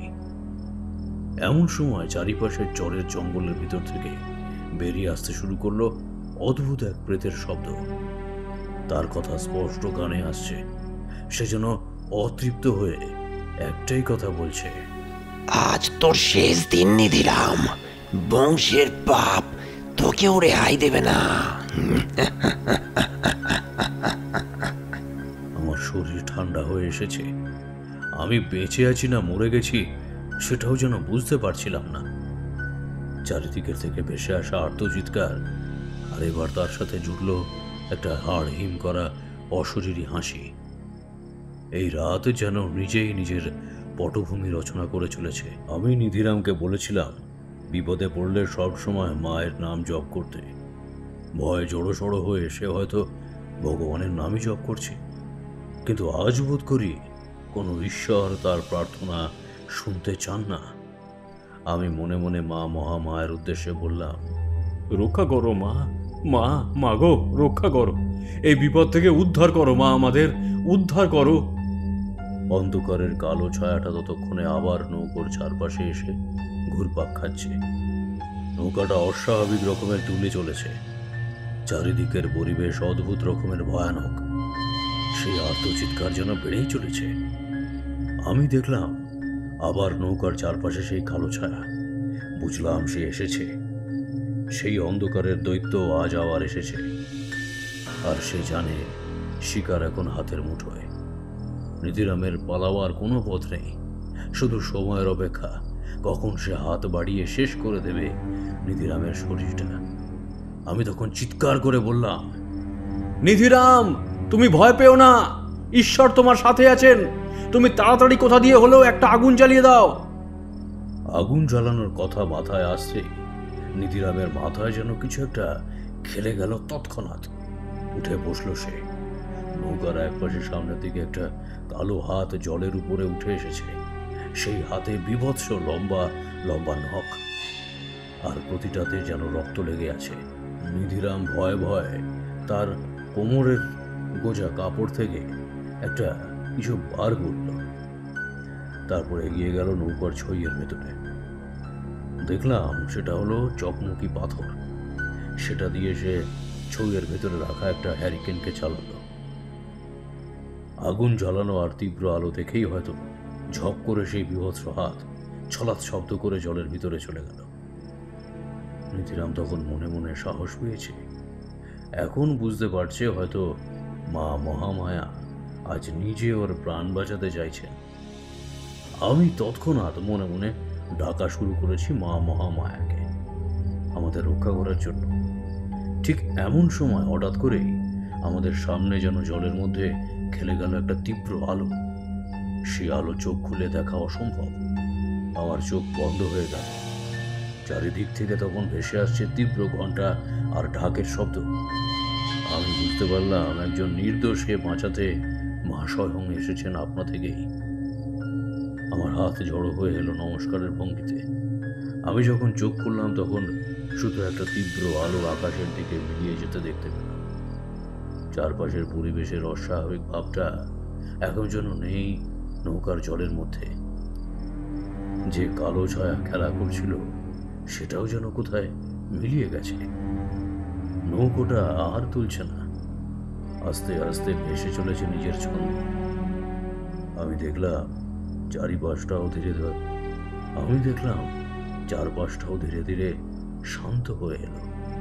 এমন সময় চারিপাশের চরের জঙ্গলের ভিতর থেকে বেরিয়ে আসতে শুরু করলো অদ্ভুত এক প্রেতের শব্দ। তার কথা স্পষ্ট কানে আসছে। সে যেন অতৃপ্ত হয়ে একটাই কথা বলছে, আজ তোর শেষ দিন নিধিরাম। বংশের পাপ তোকেও রেহাই দেবে না। আমার শরীর ঠান্ডা হয়ে এসেছে। আমি বেঁচে আছি না মরে গেছি সেটাও যেন বুঝতে পারছিলাম না। চারিদিকের থেকে ভেসে আসা আর্তচিৎকার, আর এবার তার সাথে জুটল একটা হাড় হিম করা অশরীরী হাসি। এই রাত যেন নিজেই নিজের পটভূমি রচনা করে চলেছে। আমি নিধিরামকে বলেছিলাম বিপদে পড়লে সব সময় মায়ের নাম জপ করতে। ভয়ে জড়ো হয়ে সে হয়তো ভগবানের নামই জপ করছে, কিন্তু আজ বোধ করি কোনো ঈশ্বর তার প্রার্থনা শুনতে চান না। আমি মনে মনে মা মহামায়ের উদ্দেশ্যে বললাম, রক্ষা করো মা, মা, মা গো, রক্ষা করো, এই বিপদ থেকে উদ্ধার করো মা, আমাদের উদ্ধার করো। অন্ধকারের কালো ছায়াটা ততক্ষণে আবার নৌকোর চারপাশে এসে ঘুরপাক খাচ্ছে। নৌকাটা অস্বাভাবিক রকমের দুলে চলেছে। চারিদিকের পরিবেশ অদ্ভুত রকমের ভয়ানক। সেই আর্তচিৎকার যেন বেড়েই চলেছে। আমি দেখলাম আবার নৌকার চারপাশে সেই কালো ছায়া। বুঝলাম সে এসেছে। সেই অন্ধকারের দৈত্য আজ আবার এসেছে, আর সে জানে শিকার এখন হাতের মুঠোয়। নিধিরামের পালাবার কোনো পথ নেই, শুধু সময়ের অপেক্ষা, কখন সে হাত বাড়িয়ে শেষ করে দেবে নিধিরামের শরীরটা। আমি তখন চিৎকার করে বললাম, নিধিরাম, তুমি ভয় পেও না, ঈশ্বর তোমার সাথে আছেন। তুমি তাড়াতাড়ি কোথা দিয়ে হলেও একটা আগুন জ্বালিয়ে দাও। আগুন জ্বালানোর কথা মাথায় আসছে, নিধিরামের মাথায় যেন কিছু একটা খেলে গেল। তৎক্ষণাৎ উঠে বসলো সে। নৌকার একপাশে সামনের দিকে একটা কালো হাত জলের উপরে উঠে এসেছে। সেই হাতে বীভৎস লম্বা লম্বা নখ, আর প্রতিটাতে যেন রক্ত লেগে আছে। নিধিরাম ভয়ে ভয়ে তার কোমরের গোজা কাপড় থেকে একটা কিছু বার করল। তারপর এগিয়ে গেল নৌকার ছইয়ের ভেতরে। দেখলাম সেটা হলো চকমকি পাথর। সেটা দিয়ে সে ছইয়ের ভেতরে রাখা একটা হ্যারিকেনকে চালালো। আগুন জ্বালানো আর তীব্র আলো দেখেই হয়তো ঝপ করে সেই বীভৎস হাত ছলাৎ শব্দ করে জলের ভিতরে চলে গেল। নিধিরাম তখন মনে মনে সাহস পেয়েছে। এখন বুঝতে পারছে হয়তো মা মহামায়া আজ নিজে ওর প্রাণ বাঁচাতে চাইছেন। আমি তৎক্ষণাৎ মনে মনে ডাকা শুরু করেছি মা মহামায়াকে আমাদের রক্ষা করার জন্য। ঠিক এমন সময় হঠাৎ করেই আমাদের সামনে যেন জলের মধ্যে খেলে গেল একটা তীব্র আলো। সেই আলো চোখ খুলে দেখা অসম্ভব। আমার চোখ বন্ধ হয়ে গেল। চারিদিক থেকে তখন ভেসে আসছে তীব্র ঘণ্টা আর ঢাকের শব্দ। আমি বুঝতে পারলাম একজন নির্দোষকে বাঁচাতে মা স্বয়ং এসেছেন আপনা থেকেই। আমার হাত জড়ো হয়ে এলো নমস্কারের ভঙ্গিতে। আমি যখন চোখ খুললাম তখন শুধু একটা তীব্র আলো আকাশের দিকে মিলিয়ে যেতে দেখতে পেলাম। চারপাশের পরিবেশের অস্বাভাবিক ভাবটা এখন যেন নেই নৌকার জলের মধ্যে। যে কালো ছায়া খেলা করছিল সেটাও যেন কোথায় মিলিয়ে গেছে। নৌকোটা আর তুলছে না, আস্তে আস্তে ভেসে চলেছে নিজের ছন্দে। আমি দেখলাম চারপাশটাও ধীরে ধীরে শান্ত হয়ে এলো।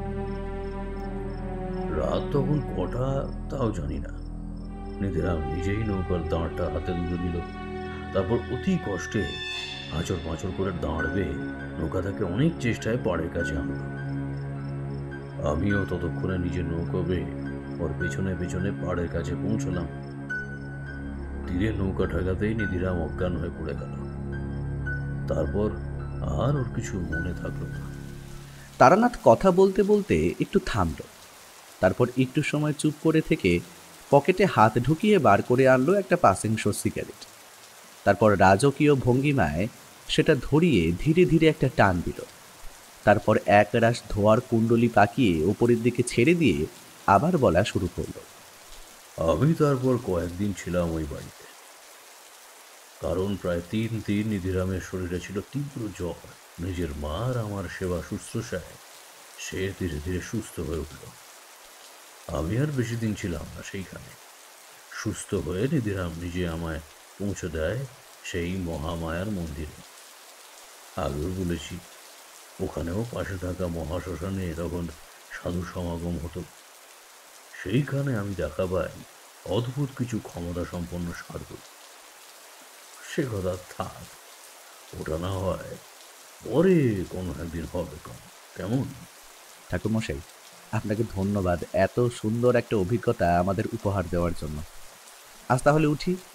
রাত তখন কটা তাও জানি না। নিধিরাম নিজেই নৌকার দাঁড়টা হাতে তুলে নিল। তারপর অতি কষ্টে আঁচড় পাঁচড় করে দাঁড়বে নৌকাটাকে অনেক চেষ্টায় পাড়ের কাছে আনল। আমিও ততক্ষণে নিজের নৌকা বেয়ে ওর পেছনে পেছনে পাড়ের কাছে পৌঁছলাম। তীরে নৌকা ঠেকাতেই নিধিরাম অজ্ঞান হয়ে পড়ে গেল। তারপর আর ওর কিছু মনে থাকলো না। তারানাথ কথা বলতে বলতে একটু থামল। তারপর একটু সময় চুপ করে থেকে পকেটে হাত ঢুকিয়ে বার করে আনলো একটা পাসিংশো সিগারেট। তারপর রাজকীয় ভঙ্গিমায় সেটা ধরিয়ে ধীরে ধীরে একটা টান দিল। তারপর এক রাশ ধোয়ার কুণ্ডলি পাকিয়ে ওপরের দিকে ছেড়ে দিয়ে আবার বলা শুরু করলো। আমি তারপর কয়েকদিন ছিলাম ওই বাড়িতে, কারণ প্রায় 3 দিন নিধিরামের শরীরে ছিল তীব্র জ্বর। নিজের মা আর আমার সেবা শুশ্রূষায় সে ধীরে ধীরে সুস্থ হয়ে উঠল। আমি আর বেশি দিন ছিলাম না সেইখানে। সুস্থ হয়ে নিধিরাম নিজে আমায় পৌঁছে দেয় সেই মহামায়ার মন্দিরে। আগেও বলেছি, ওখানেও পাশে থাকা মহাশ্মশানে তখন সাধু সমাগম হতো। সেইখানে আমি দেখা পাই অদ্ভুত কিছু ক্ষমতা সম্পন্ন সাধু। সে কথা থাক, ওটা না হয় পরে কোনো একদিন হবে। কেমন? ঠাকুরমশাই, আপনাকে ধন্যবাদ এত সুন্দর একটা অভিজ্ঞতা আমাদের উপহার দেওয়ার জন্য। আজ তাহলে উঠি।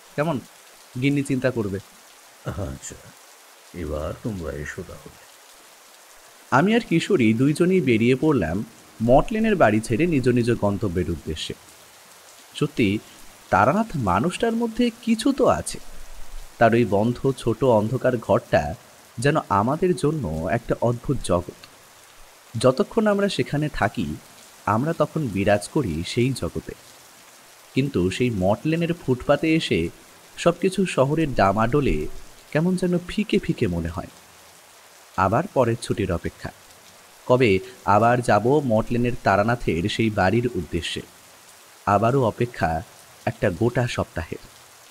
কেমন? গিন্নি চিন্তা করবে। আচ্ছা, এবার তোমরা এসো তাহলে। আমি আর কিশোরী দুইজনেই বেরিয়ে পড়লাম মটলেনের বাড়ি ছেড়ে নিজ নিজ গন্তব্যের উদ্দেশ্যে। সত্যি তারানাথ মানুষটার মধ্যে কিছু তো আছে। তার ওই বন্ধ ছোট অন্ধকার ঘরটা যেন আমাদের জন্য একটা অদ্ভুত জগৎ। যতক্ষণ আমরা সেখানে থাকি আমরা তখন বিরাজ করি সেই জগতে। কিন্তু সেই মটলেনের ফুটপাতে এসে সব কিছু শহরের ডামাডোলে কেমন যেন ফিকে ফিকে মনে হয়। আবার পরের ছুটির অপেক্ষা, কবে আবার যাব মটলেনের তারানাথের সেই বাড়ির উদ্দেশ্যে। আবারও অপেক্ষা একটা গোটা সপ্তাহের।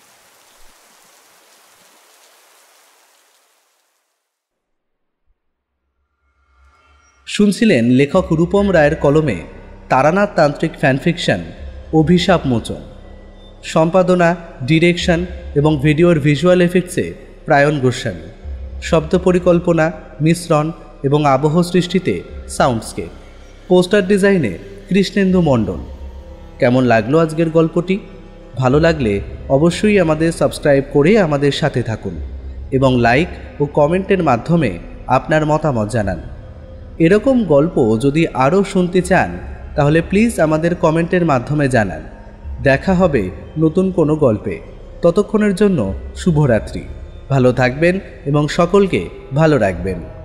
শুনছিলেন লেখক রূপম রায়ের কলমে তারানাথ তান্ত্রিক ফ্যানফিকশন অভিশাপ মোচন। সম্পাদনা, ডিরেকশন এবং ভিডিওর ভিজুয়াল এফেক্টসে প্রায়ণ গোস্বামী। শব্দ পরিকল্পনা, মিশ্রণ এবং আবহ সৃষ্টিতে সাউন্ডস্কেপ। পোস্টার ডিজাইনে কৃষ্ণেন্দু মণ্ডল। কেমন লাগলো আজকের গল্পটি? ভালো লাগলে অবশ্যই আমাদের সাবস্ক্রাইব করে আমাদের সাথে থাকুন এবং লাইক ও কমেন্টের মাধ্যমে আপনার মতামত জানান। এরকম গল্প যদি আরও শুনতে চান তাহলে প্লিজ আমাদের কমেন্টের মাধ্যমে জানান। দেখা হবে নতুন কোনো গল্পে। ততক্ষণের জন্য শুভরাত্রি। ভালো থাকবেন এবং সকলকে ভালো রাখবেন।